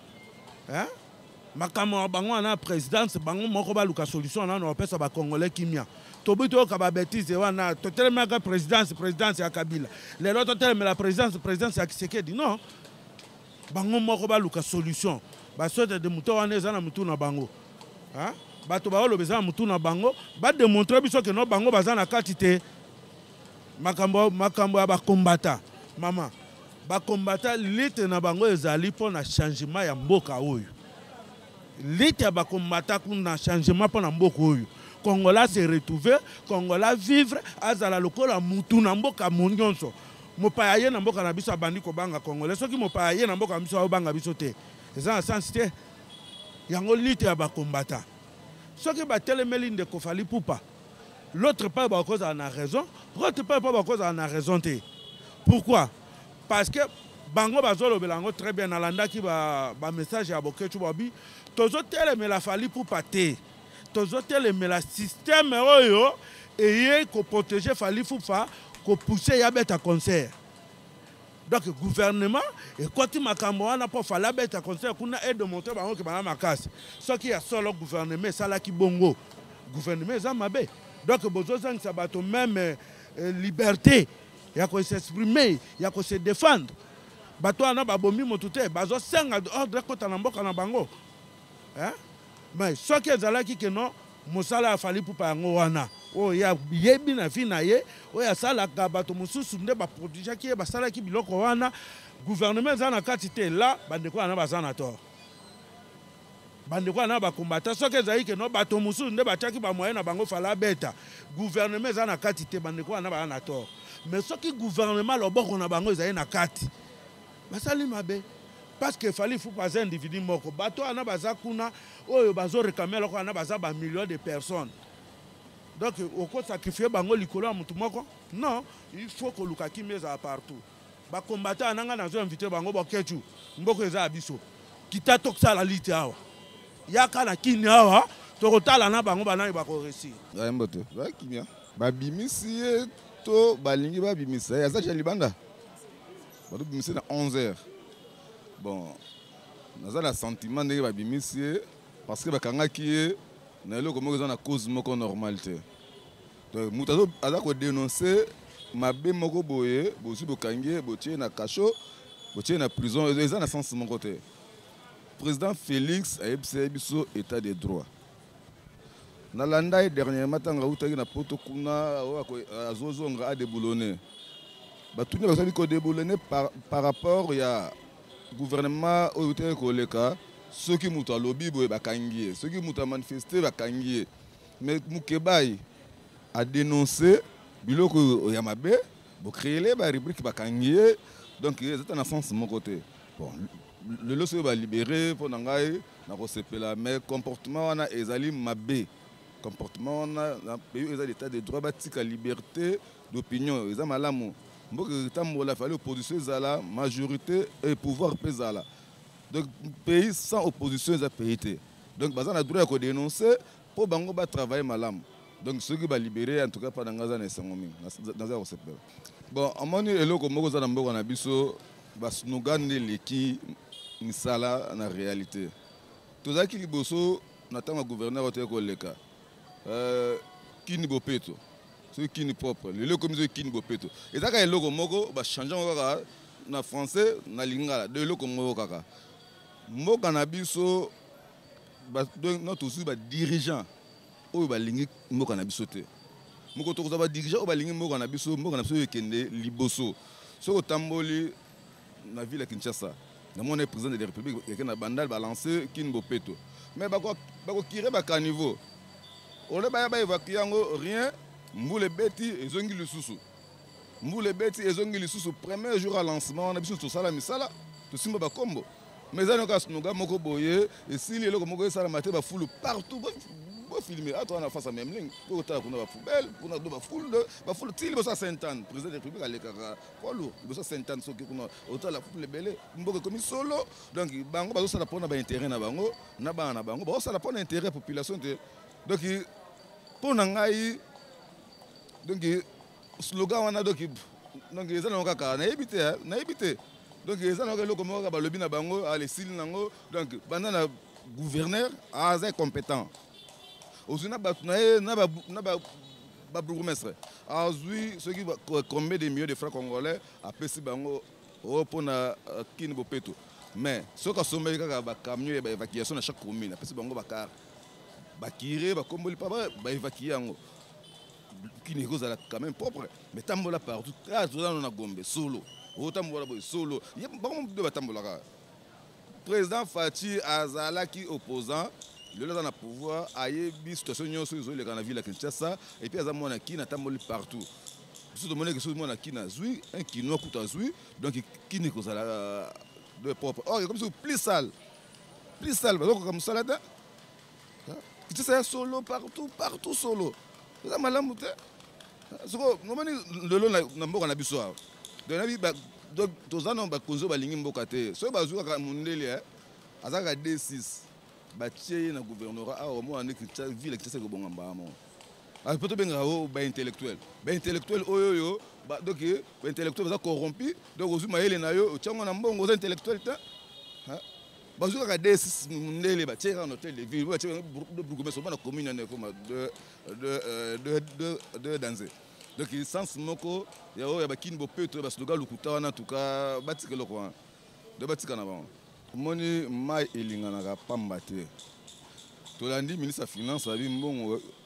makambo ya bango wana présidence bango moko baluka solution nano bapesa bacongolais kimia tobi toyoka babétise wana totelemaka présidence présidence ya kabila lelo totelemela présidence présidence ya kisekedi non bango moko baluka solution basote de moto wana eza na mutu na bango bato baoloba eza na mutu na bango bademontre biso ke no bango baza na kati te makambo makambo ya bakombata mama bakombata lite na bango ezali mpo na changement ya mboka oyo lite ya bakombata kuna changement mpo na mboka oyo Congolais se retrouver Congolais vivre azala lokola mutu na mboka nyonso mopaya ye na mboka na biso abandi kobanga Congolais soki mopaya ye na mboka na biso abanga biso te eza na sens te yango lite ya bakombata soki batelemeli ndeko Fally Ipupa l'autre part bakozala na raison l'autre part pa bakozala na raison te pourquoi parce que bango bazolobela yango très bien nalandaki bamessage ya Boketu babi tozotelemela Fally Ipupa te tozotelemela système oyo eye koprotéger Fally Ipupa kopousser ya beta concert donc gouvernement ekoti makambo wana po fala beta concert kuna et de montrer bango ke bana makasi soki ya solo gouvernement esalaki bongo gouvernement eza mabe donc bozozangisa bato même euh, liberté ya ko s'exprimer ya ko se défendre bato wana babomi motu te bazosenga ordre kota na mboka na bango hein mais soki ezalaki ke non mosala ya Fally Ipupa yango wana oyo ya yebi na vie na ye oyo asalaka bato mosusu nde baproduisaki ye basalaki biloko wana gouvernement eza na kati te la bandeko wana baza na tort bandeko wana bakombata soki ezali ke no bato mosusu nde batiaki bamoye na bango fala beta gouvernement eza na kati te bandeko wana baza na tort mais soki gouvernement loboko na bango ezali na kati basali mabe parce que fali faut pas individu moko bato wana baza kuna oyo bazo réclamer loko wana baza ba millions de personnes donc oko sacrifier bango likolo ya mutu moko non il faut que luka kimeza partout ba combattant nanga nazo inviter bango bokechu mboko eza abiso kita toksala lite awa yaka na kini awa tokotala na bango banani bako réussir mboto ba kimia babimisi to balingi babimisa ya za libanda ba bimisi na onze heures. Bon, nous avons le sentiment de babimisi parce que bakangaki na eloko moko eza na cause moko normalité. Donc mutazo aza ko dénoncer mabe moko boye bosi bokangie botie na cachot botie na prison eza na sens mon côté. Président Félix a ebse biso état de droit. Na landa dernièrement tanga utaki na poto kuna azozonga a déboulonner. Batuni basali ko déboulonner par par rapport ya gouvernement au koleka ceux qui muta lobby boye bakangie ceux qui muta manifester bakangie mais Mukebai a dénoncé biloko ya mabe bo créer ba rubrique bakangie donc c'est un sens mon côté bon le loso ba libérer pour nangai na ko sepela mais comportement wana ezali mabe comportement wana na pays ezali état de droit batika liberté d'opinion ezali malamu. Il a fallu l'opposition, la majorité et pouvoir pesala. Donc, pays sans opposition, c'est pays. Donc, il a droit de dénoncer pour bango ba travailler malam. Donc, ceux qui vont libérer, en tout cas, pas dans Gaza et Sangomi. Dans un recette. Bon, à mon avis, le Congo, ça n'a pas de biso, parce que nous gagnons les qui misala en réalité. Tout ça qui est bosso, n'attend le gouverneur au Télécoleka. Qui n'est pas péto. Ceux qui ne propre, les locaux comme ceux qui ne bopeto. Et ça quand les locaux moko, bah changeant na français, na lingala, de locaux moko kaka. Moko cannabis bah donc notre aussi bah dirigeant, ou bah lingi moko cannabis sauté. Moko to ça bah dirigeant ou bah lingi moko cannabis moko cannabis kende liboso. Ce que tamboli na ville de Kinshasa, na mon président de la République, qui na bandal balancé qui ne bopeto. Mais bah quoi, bah quoi kirer bah caniveau. On le bah bah évacuer rien. Mboule beti ezongi lisusu. Mboule beti ezongi lisusu premier jour à lancement on a biso to sala misala to simba ba kombo. Mais ça noka snuga moko boye et si les loko moko sala maté ba foule partout ba filmer à toi na face à même ligne pour ta kuna ba poubelle pour na do ba foule de ba foule til bosa Sainte-Anne président de la République alekaka polo bosa Sainte-Anne soki kuna autant la foule belé mboko comme solo donc bango ba sala pona ba intérêt na bango na ba na bango ba sala pona intérêt population de donc pour ngai donc slogan wana donc donc ils ont kaka na éviter na éviter donc ils ont le comment ba lobi na bango à les sil nango donc banana gouverneur assez compétent aussi na ba na ba na ba ba bourgmestre azui ceux qui combien de millions de francs congolais a pesi bango pour na kin bopeto mais ce que sommet kaka ba camion ba évacuation na chaque commune a pesi bango ba car ba kire ba komboli pa ba évacuer yango qui n'est quand même propre mais tambola partout ah tout on a gombe solo autant voilà solo il y a pas de batambola président Fati Azala qui opposant le là dans le pouvoir ayebi situation nyonso isolé dans la ville à Kinshasa et puis azamona na qui na tamboli partout tout le monde que tout le monde na qui na zui un qui no kuta zui donc qui n'est kozala de propre oh comme ça plus sale plus sale donc comme ça là tu sais solo partout partout solo ça malamu te soko nomani lelo na mboka na biso donc na bi donc tozana ba konzo ba lingi mboka te so bazuka ka mundeli eh azaka D six ba tie na gouvernorat a au moins ne ki ville ki tseko bonga mbamo a poto benga o ba intellectuel ba intellectuel oyo yo ba donc ba intellectuel ba corrompu donc ozuma yele na yo tchango na mbongo za intellectuel te ha bazuka ka D six mundeli ba tie ka hôtel de ville ba tie de bourgmestre ba na commune na comme de de de de de danser donc il sens moko ya o ya bakini bopeto ba slogan lukuta wana tuka batika lokwa de batika na ba moni mai elingana ka pamba te to landi ministre finance abi mbongo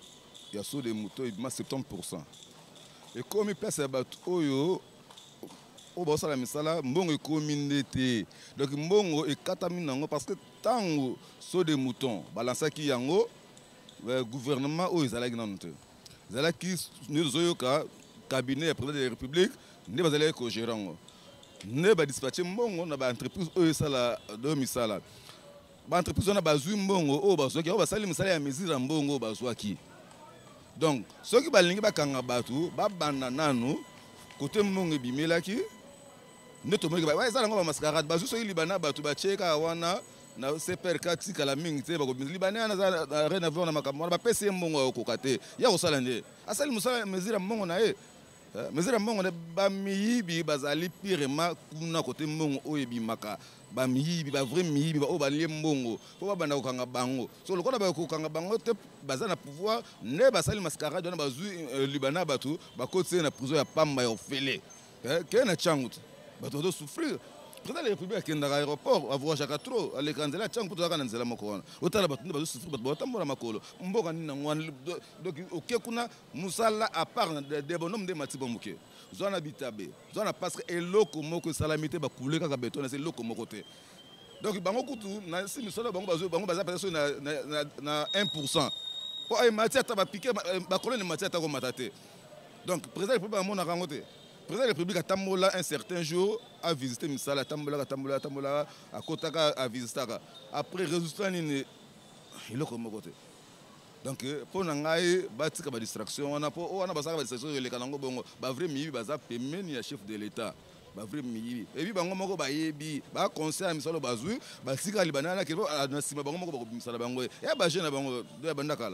ya saut de moto ebima soixante pour cent ekomi place ya bato oyo oyo baosala misala mbongo ekomi nde te donc mbongo ekatami nango parce que ntango saut de mouton balansaki yango gouvernement oyo ezalaki nano te ezalaki nde tozoyoka cabinet ya président de la république nde bazalaki kogérer yango nde badispatche mbongo na baentreprise oyo esala do misala baentreprise wana bazwi mbongo oyo bazwaki oyo basali misala ya mesure ya mbongo oyo bazwaki donc soki balingi bakanga bato babanda nanu kote mbongo ebimelaki nde tomoniki eza nango bamascarade bazwi soki libana bato batieka wana na seperka tikala mingi te libane wana aza rien à voir na makambo wana bapesi ye mbongo akokoka te ya kosala nde asali mosala mesure ya mbongo na ye mesure ya mbongo nde bamiyibi bazali pirema kuna kote mbongo oyo ebimaka bamiyibi bavrai miyibi oyo balie mbongo mpo babanda kokanga bango so lokola bakokanga bango te baza na pouvoir nde basali mascarade wana bazwi libana bato bakoti ye na prison ya pamba ya ofele keye na ntiango te bato bazosouffrir président de la république akendaka aéroport avoyageaka trop aleka nzela ntiango mpo tozalaka na nzela moko wana otala bato nde bazosouffrir bato baotambola makolo mboka nini nango wana donc oke kuna mosala apart de bonhomme nde mati bomoke zwa na bitabe zwa na parce que eloko moko esalami te bakule kaka beton ese eloko moko te donc bango kutu na si misolo bango bango baza peut-être na na un pour cent po ay mati ata bapike bakolone mati ata komata te donc président de la république amonaka yango te président de la république atambola un certain jour a visité misala atambolaka atambolaka atambolaka akotaka avisitaka après résultat nini eloko moko te donc mpo na ngai batika badistraction wana mpo wana basalaka badistraction eleka nango bongo bavrai miyibi baza pemeni ya chef de l'état bavrai miyibi ebi bango moko bayebi baconseil ya misalo bazwi batika libana wana kelo na nsima bango moko bakobimisala bango ya bajeune na bango ya bandakala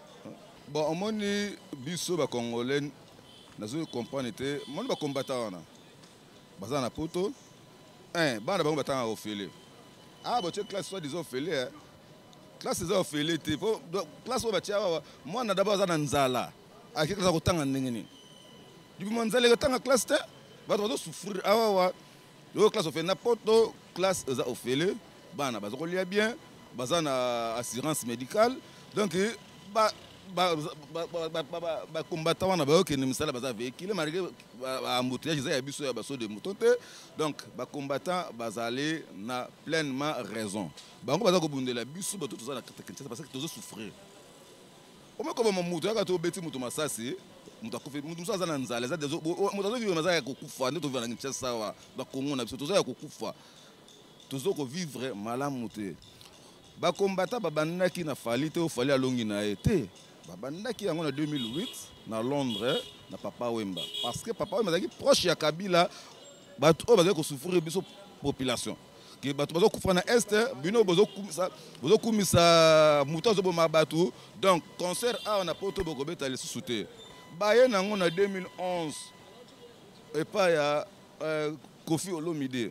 bon omoni biso bacongolais nazo comprendre te moni bakombata wana baza na poto un bana bango batanga ofele ah botie classe soit disons ofele classe eza ofele te po classe oyo batia awa mwana daba aza na nzala aki classe akotanga ndenge nini dibima nzala ekotanga classe te bato bazosouffrir awawa oyo classe ofele na poto classe eza ofele bana baza kolia bien baza na assurance médicale donc ba bakombata wana bayokende misala baza véhicule malgré embouteillage eza ya biso ya baso de mouton te donc bakombata bazali na pleinement raison bango baza kobundela biso bato toza na Kinshasa parce que tozosouffrir omekobama moto yaka tobeti moto masasi moto akufi moto mosu aza na nzala moto azovivre maza ya kokufa nde tovivre na Kinshasa awa bakongo na biso toza ya kokufa tozokovivre malamu te bakombata babandaki na fali te ofali alongi na ye te babandaki yango na deux mille huit na Londres na Papa Wemba parce que Papa Wemba azalaki proche ya Kabila bato oyo bazali kosouffrir biso population ke bato bazokufa na este bino bozokumisa moto azoboma bato donc concert awa na poto bokobeta lisusu te baye nango na deux mille onze epai ya Kofi Olomide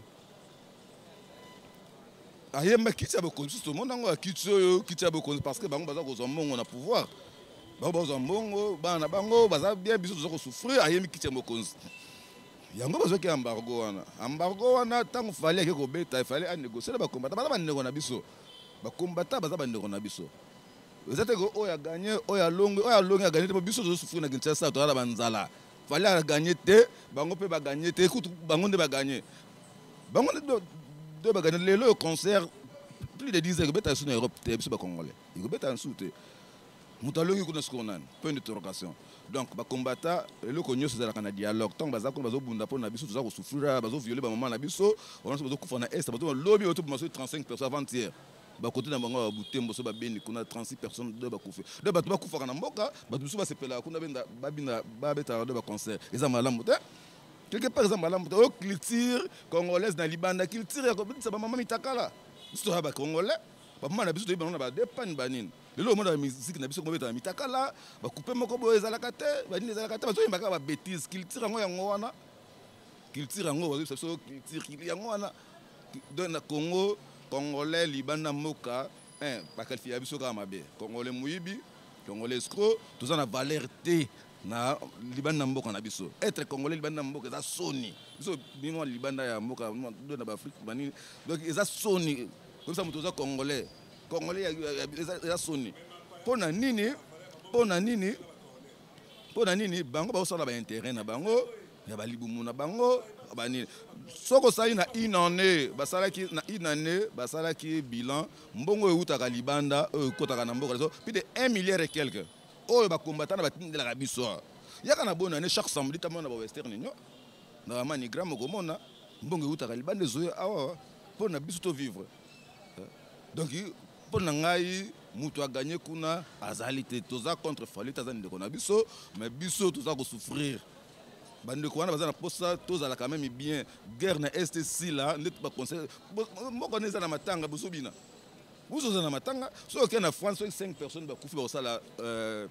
ayemba kiti ya bokonzi tout le monde nango akiti oyo kiti ya bokonzi parce que bango baza kozwa mbongo na pouvoir bango bazwa mbongo bana bango baza bien biso toza kosouffrir ayembi kiti ya bokonzi yango bazwaki embargo wana embargo wana ntango fali ake kobeta efali anégocier na bakombata baza bandeko na biso bakombata baza bandeko na biso eza te oyo aganye oyo alongi oyo alongi aganye te biso tozosouffrir na Kinshasa toza na banzala fali aganye te bango mpe baganye te kutu bango nde baganye bango de bagane lelo concert plus de dix heures beta sur Europe te biso ba congolais il beta en soute mutalongi kuna skonane point d'interrogation donc ba combattant lelo ko nyoso za kana dialogue tant baza ko bazo bunda pona biso toza ko souffrir bazo violer ba maman na biso on se bazo kufa na est bazo lobby autour de trente-cinq personnes avant-hier ba côté na bango ba butembo so ba beni kuna trente-six personnes de ba kufa de ba kufa na mboka ba biso ba sepela kuna benda ba bina ba beta de ba concert eza malamu te quelque part exemple la moto culture congolaise na libanda culture ya kobisa ba mama mitakala biso ba congolais ba mama na biso to ibana ba dépend banine lelo mo na musique na biso ko beta mitakala ba couper moko boyo ezalaka te ba nini ezalaka te ba zo yembaka ba bêtise culture ngo yango wana culture ngo ba so culture yango wana de na Congo congolais libanda moka hein ba qualifier biso ka mabe congolais muyibi congolais escroc tous en valeur te na libanda mboka na biso être congolais libanda mboka eza soni biso bino libanda ya mboka do na Afrique bani donc eza soni comme ça moto za congolais congolais eza soni pona nini pona nini Pour nani bango ba osala ba intérêt na bango ya ba libumu na bango ba ni soko sali na une année basala ki na une année basala ki bilan mbongo eutaka libanda ekotaka na mboka plus de un milliard et quelque oyo ba combattant ba tindela biso yaka na bonne année chaque samedi tamona ba western nyo na mani gram komona mbongo eutaka libanda zoya awa pour na biso to vivre donc pour na ngai mutu a gagné kuna azalité toza contre Fally tazani ndeko na biso mais biso toza ko souffrir bande ko wana bazana posa toza la quand même bien guerre na est si là net ba conseil moko neza na matanga bosubina buso za na matanga so que na France cinq personnes ba kufi ba sala euh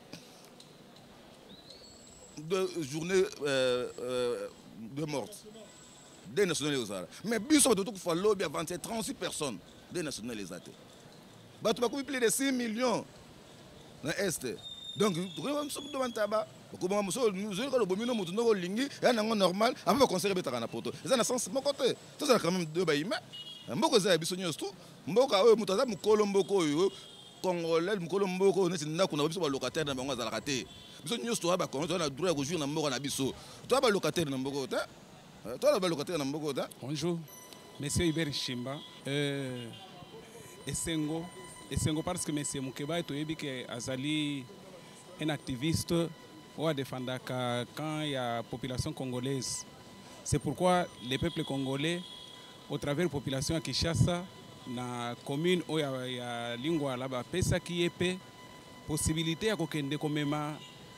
de journée euh, euh, de morte des nationaux aux Arabes mais biso to to ko lobby avant trente-six personnes des nationaux les athées. Bah, tu vas couper plus de six millions dans l'Est. Donc, tu vas me demander tabac. Comment nous sommes nous sommes nous sommes nous lingi et un normal. Après, on conseille de faire un apôtre. C'est un sens mon côté. Ça, c'est quand même deux baïmés. Mboko za bisonyo stu. Mboka oyo mutaza mukolo mboko oyo Congolais mukolo mboko neti ndako na biso ba locataire na bango za la raté. Bisonyo stu ba Congolais na droit ko jour na mboka na biso. Toi ba locataire na mboko ta. Toi ba locataire na mboko ta. Bonjour. Monsieur Hubert Chimba. Euh Esengo Esengo parce que monsieur Mukeba toyebi que azali un activiste ou a défendre quand il y a population congolaise. C'est pourquoi les peuples congolais au travers de la population à Kinshasa na commune où il y a lingua là-bas pesa qui est possibilité à kokende komema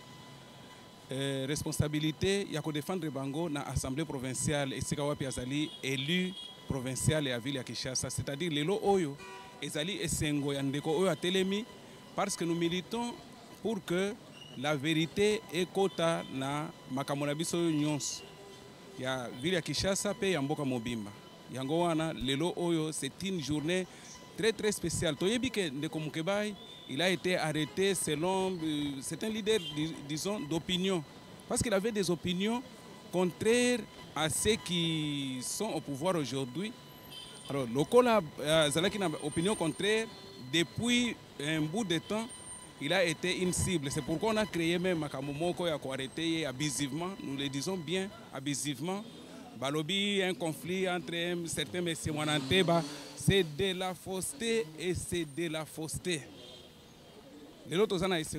euh, responsabilité ya ko défendre bango na assemblée provinciale et sika wapi azali élu provincial et à ville à Kinshasa, c'est-à-dire les lots oyo ezali esengo ya ndeko oyo atelemi parce que nous militons pour que la vérité ekota na makambo na biso nyonso ya ville ya Kinshasa pe ya mboka mobimba yango wana lelo oyo c'est une journée très très spéciale. Toyebi ke ndeko Mukebai il a été arrêté selon euh, c'est un leader disons d'opinion parce qu'il avait des opinions contraires à ceux qui sont au pouvoir aujourd'hui. Alors, Lokola Zalaki n'a opinion contraire, depuis un bout de temps, il a été une cible. C'est pourquoi on a créé même Makamomoko et a arrêté abusivement, nous le disons bien, abusivement. Balobi, un conflit entre certains messieurs Wananteba, c'est de la fausseté et c'est de la fausseté. Les autres,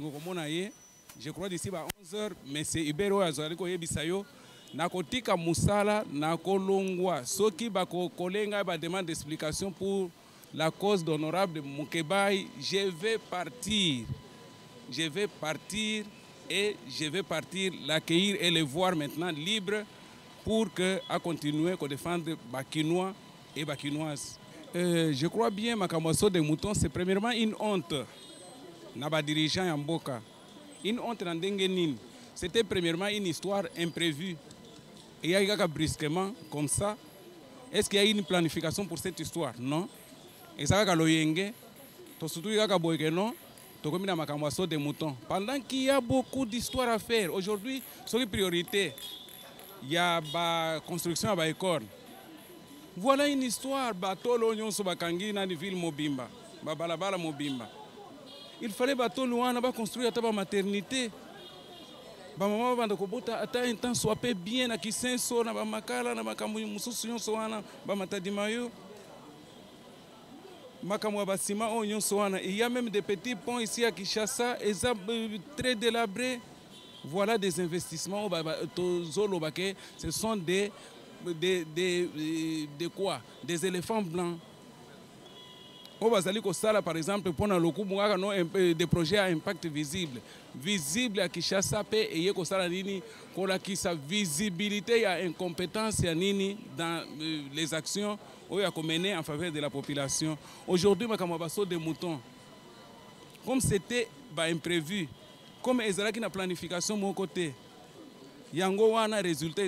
je crois d'ici à onze heures, M. Ibero Azaliko Yebisayo, nakotika musala nakolongwa soki bako kolenga ba demande d'explication pour la cause d'honorable Mukebai, je vais partir je vais partir et je vais partir l'accueillir et le voir maintenant libre pour que à continuer à défendre Bakinois et Bakinoises. Euh, je crois bien Makamoso de Mouton c'est premièrement une honte naba dirigeant ya mboka une honte na ndenge nini. C'était premièrement une histoire imprévue. Il y a eu brusquement comme ça. Est-ce qu'il y a eu une planification pour cette histoire? Non. Et ça va loyenge. To surtout il y a boyke non. To comme na makamwaso de moutons. Pendant qu'il y a beaucoup d'histoires à faire aujourd'hui, sur les priorités, il y a la construction à école. Voilà une histoire bateau l'oignon sur bakangi na di ville Mobimba, ba balabala Mobimba. Il fallait bateau loin na construire ta maternité. Ba maman banda ko bota ata un temps soit bien na kisenso na ba makala na makambo mususu nyonso wana ba matadimayo makambo ba sima o nyonso wana. Il y a même des petits ponts ici à Kinshasa et ça très délabrés. Voilà des investissements ba tozolo bake ce sont des des des de quoi des éléphants blancs. Par exemple, pour des projets à impact visible. Visible à Kinshasa, et il sa visibilité et incompétence dans les actions menées en faveur de la population. Aujourd'hui, je des moutons. Comme c'était imprévu, comme il y a une planification de mon côté, il y a un résultat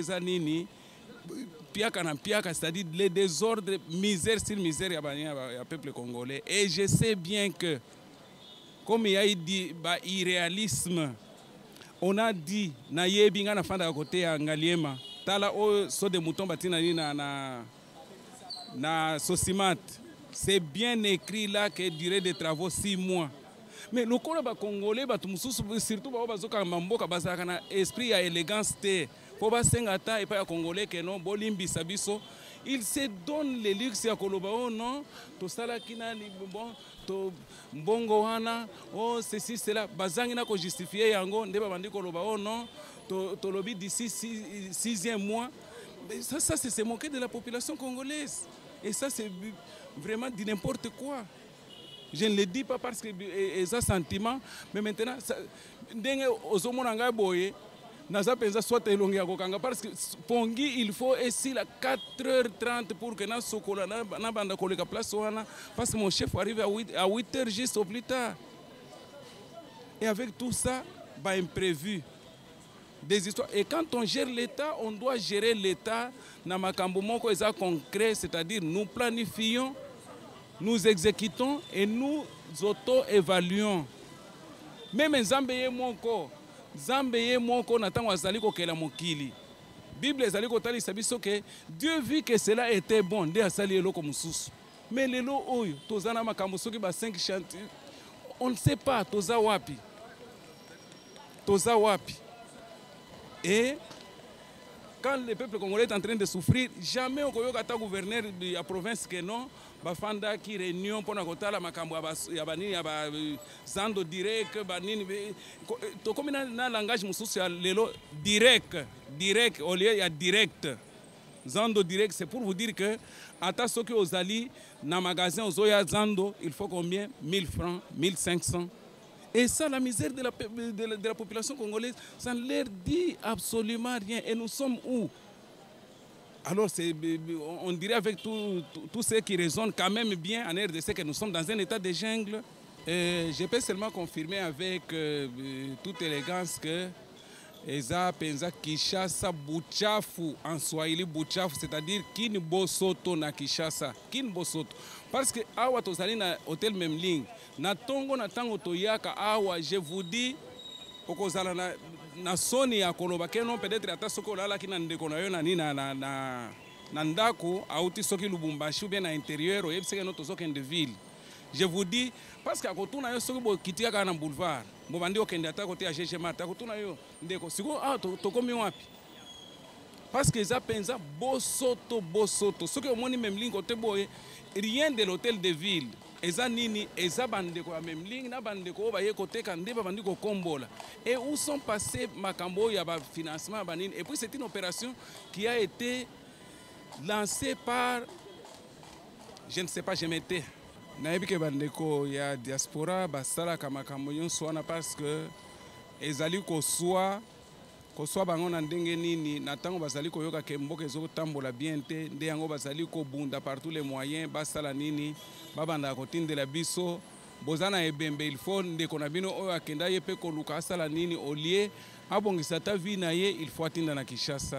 c'est-à-dire les désordres, misère sur misère, il y a un peuple congolais. Et je sais bien que, comme il y a eu bah, irréalisme, on a dit, na yebinga na fanda côté à Ngaliema, tala o so de mouton batina na na na Sosimat. C'est bien écrit là que durée des travaux six mois. Mais le Congolais, surtout les esprit à élégance, pour pas et pas Congolais que non, bolimbi sabiso, il se donne les luxe à Kolobao, non, to salakina bon, to mbongoana, oh ceci cela, bazangina ko justifier yango, ndeba bandi Kolobao, non, to to lobby d'ici sixième mois. Mais ça, ça c'est se moquer de la population congolaise. Et ça c'est vraiment de n'importe quoi. Je ne le dis pas parce que c'est un sentiment, mais maintenant, parce que Pongi, il faut ici à quatre heures trente pour que nous soyons la place, parce que mon chef arrive à huit heures juste au plus tard. Et avec tout ça, bah, imprévu. Des histoires. Et quand on gère l'État, on doit gérer l'État dans ma concret, c'est-à-dire nous planifions, nous exécutons et nous auto-évaluons. Même Zambeye Monko, Zambeye Monko n'attend azali ko kela mokili. Bible ezali ko tali sabiso que Dieu vit que cela était bon, nde asali eloko mususu. Mais lelo oyo tozana makambo soki ba cinq chantiers, on ne sait pas toza wapi. Toza wapi. Et quand le peuple congolais est en train de souffrir, jamais on koyoka ta gouverneur de la province que non, bafanda qui réunion pour nakotala makambo ya banini ya ba zando direct banini to comme na langage mususu ya lelo direct direct au lieu ya direct zando direct, c'est pour vous dire que ata soki ozali na magasin ozoya zando, il faut combien? mille francs, mille cinq cents. Et ça, la misère de la, de la, de la population congolaise, ça ne leur dit absolument rien. Et nous sommes où? Alors, on dirait avec tous tout ceux qui raisonnent quand même bien en R D C que nous sommes dans un état de jungle. Et je peux seulement confirmer avec euh, toute élégance que Eza Penza Kishasa Buchafu, en Swahili Buchafu, c'est-à-dire Kin Bosoto na Kishasa. Kin Bosoto. Parce que awa tozali na hôtel même ligne. Na tongo na tango toyaka awa, je vous dis, okozala na na soni ya koloba ke non peut-être ata soko lala ki na ndeko na yo na nina na na na ndako auti soki Lubumbashi ou bien na intérieur o yebiseke no tozoke de ville. Je vous dis parce que akotuna yo soki bo kitika na boulevard, bo bandi okende ata côté ya G G Mata akotuna yo ndeko siko ah to, to komi wapi? Parce que za penza bosoto bosoto soki omoni même ligne côté boye rien de l'hôtel de ville. Eza nini, eza bandeko ya même ligne na bandeko ba ye côté kande ba bandiko kombola. Et où sont passés makambo ya ba financement banini? Et puis c'est une opération qui a été lancée par, je ne sais pas, je m'étais nayebi ke bandeko ya diaspora basala ka makambo nyonso wana parce que ezali ko soit koswa bango na ndenge nini na tango bazali koyoka ke mboka ezotambola bien te nde yango bazali kobunda par tous les moyens basala nini babanda kotindela biso bozana ebembe il faut ndeko na bino oyo akenda ye pe koluka asala nini olie abongisa ta vie na ye il faut atinda na Kinshasa.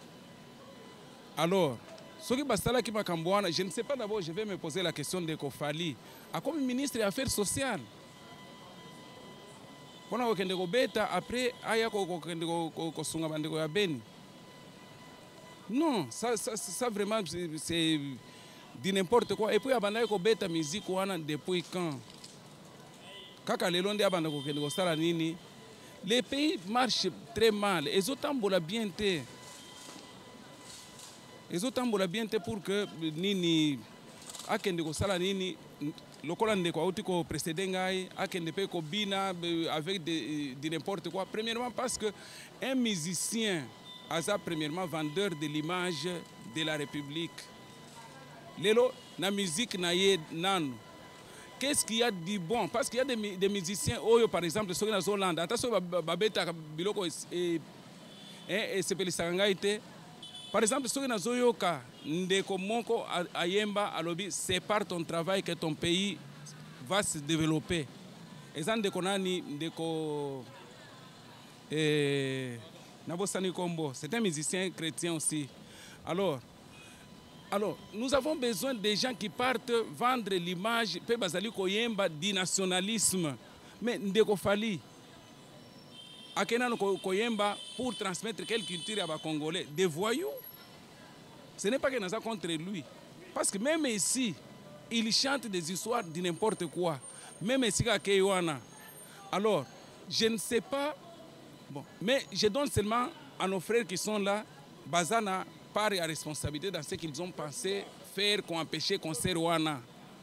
Alors soki basala ki makambo wana, je ne sais pas, d'abord je vais me poser la question de Kofali a comme ministre des Affaires sociales. Pona kokende kobeta après aya kokende kosunga bandeko ya Beni. Non, ça, ça, ça vraiment c'est dit n'importe quoi. Et puis abanda kobeta musique wana depuis quand? Kaka lelo nde abanda kokende kosala nini? Les pays marchent très mal. Ezotambola bien te. Ezotambola bien te pour que nini akende kosala nini lokola ndeko auti ko précédé ngai akende pe ko bina avec de, de n'importe quoi. Premièrement parce que un musicien a premièrement vendeur de l'image de la République. Lelo na musique na ye nanu. Qu'est-ce qu'il y a de bon? Parce qu'il y a des, des musiciens oyo par exemple soki na Zolanda attention babeta biloko et et c'est pelisa ngai te. Par exemple, si vous avez ndeko moko ayemba alobi, c'est par ton travail que ton pays va se développer. Et ça ndeko nani ndeko eh Nabosani Kombo, c'est un musicien chrétien aussi. Alors alors nous avons besoin des gens qui partent vendre l'image pe bazali koyemba du nationalisme. Mais ndeko Fali Akenano Koyemba pour transmettre quelle culture à les Congolais? Des voyous? Ce n'est pas que nous sommes contre lui. Parce que même ici, il chante des histoires de n'importe quoi. même esika ke wana. Alors, je ne sais pas, bon, mais je donne seulement à nos frères qui sont là, Bazana part à responsabilité dans ce qu'ils ont pensé faire qu'on empêchait concert wana.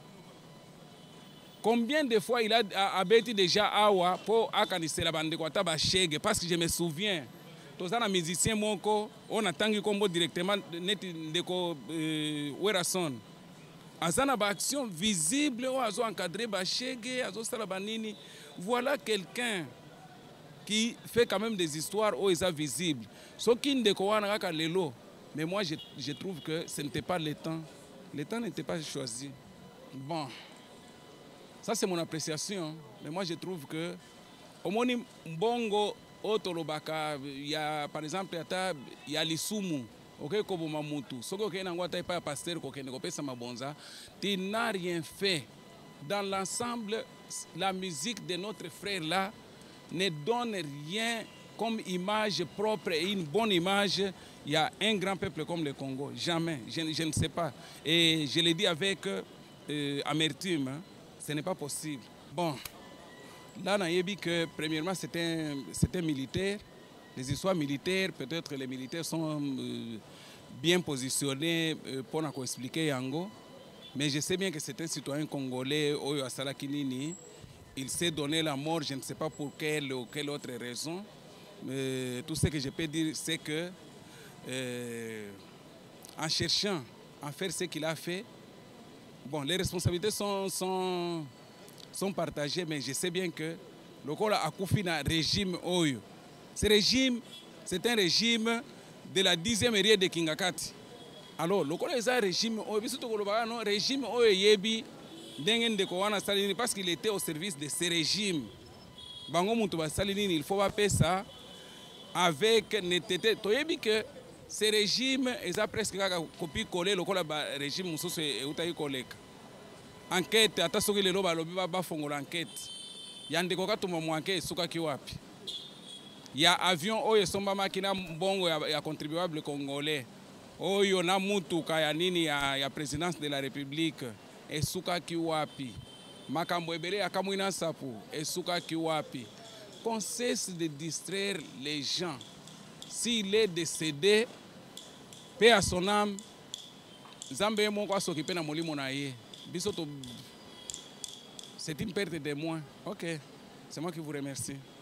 Combien de fois il a abêti déjà awa pour akanise la bande kwa taba chege, parce que je me souviens, tous les musiciens moko, on a tangi combo directement net ndeko Werason. Azana ba action visible, on a encadré ba chege, azo sala banini. Voilà quelqu'un qui fait quand même des histoires où ils sont visibles. Ce qui ne découvre pas lelo, mais moi je, je trouve que ce n'était pas le temps. Le temps n'était pas choisi. Bon, ça c'est mon appréciation. Mais moi je trouve que au moins mbongo otolobaka, il y a par exemple il y a l'isumu. Ok, comme Mamutu. Ce que n'a pas pasteur ko ne kopesa mabonza, tu n'as rien fait. Dans l'ensemble, la musique de notre frère là ne donne rien comme image propre et une bonne image. Il y a un grand peuple comme le Congo. Jamais. Je, je ne sais pas. Et je le dis avec euh, amertume. Hein. Ce n'est pas possible. Bon. Là, on a dit que premièrement, c'est un, un militaire. Les histoires militaires, peut-être les militaires sont euh, bien positionnés euh, pour nous expliquer Yango. Mais je sais bien que c'est un citoyen congolais, Oyo Asala Kinini. Il s'est donné la mort, je ne sais pas pour quelle ou quelle autre raison. Mais tout ce que je peux dire, c'est que euh, en cherchant à faire ce qu'il a fait, bon, les responsabilités sont, sont, sont partagées, mais je sais bien que le Kola Akoufi na régime Oyo. Ce régime, c'est un régime de la dixième ère de Kingakati. Alors, le régime, le régime Oyebi, parce qu'il était au service de ce régime. Il faut pas ça avec nécessité. Que ce régime est presque copie collé le régime est collé. Enquête, attention que les loba ba fongo l'enquête. Yande koka tuma mwanke suka kiwapi. Il y a avion oyo somba makina mbongo ya contribuable congolais. Oyo na mutuka ya nini ya, ya présidence de la République esuka kiwapi. Makambo ebele akamwina sapu esuka kiwapi. Qu'on cesse de distraire les gens. S'il est décédé, paix à son âme. Zambé mon kwa s'occuper na molimo na ye. Bisoto, c'est une perte de moi. Ok, c'est moi qui vous remercie.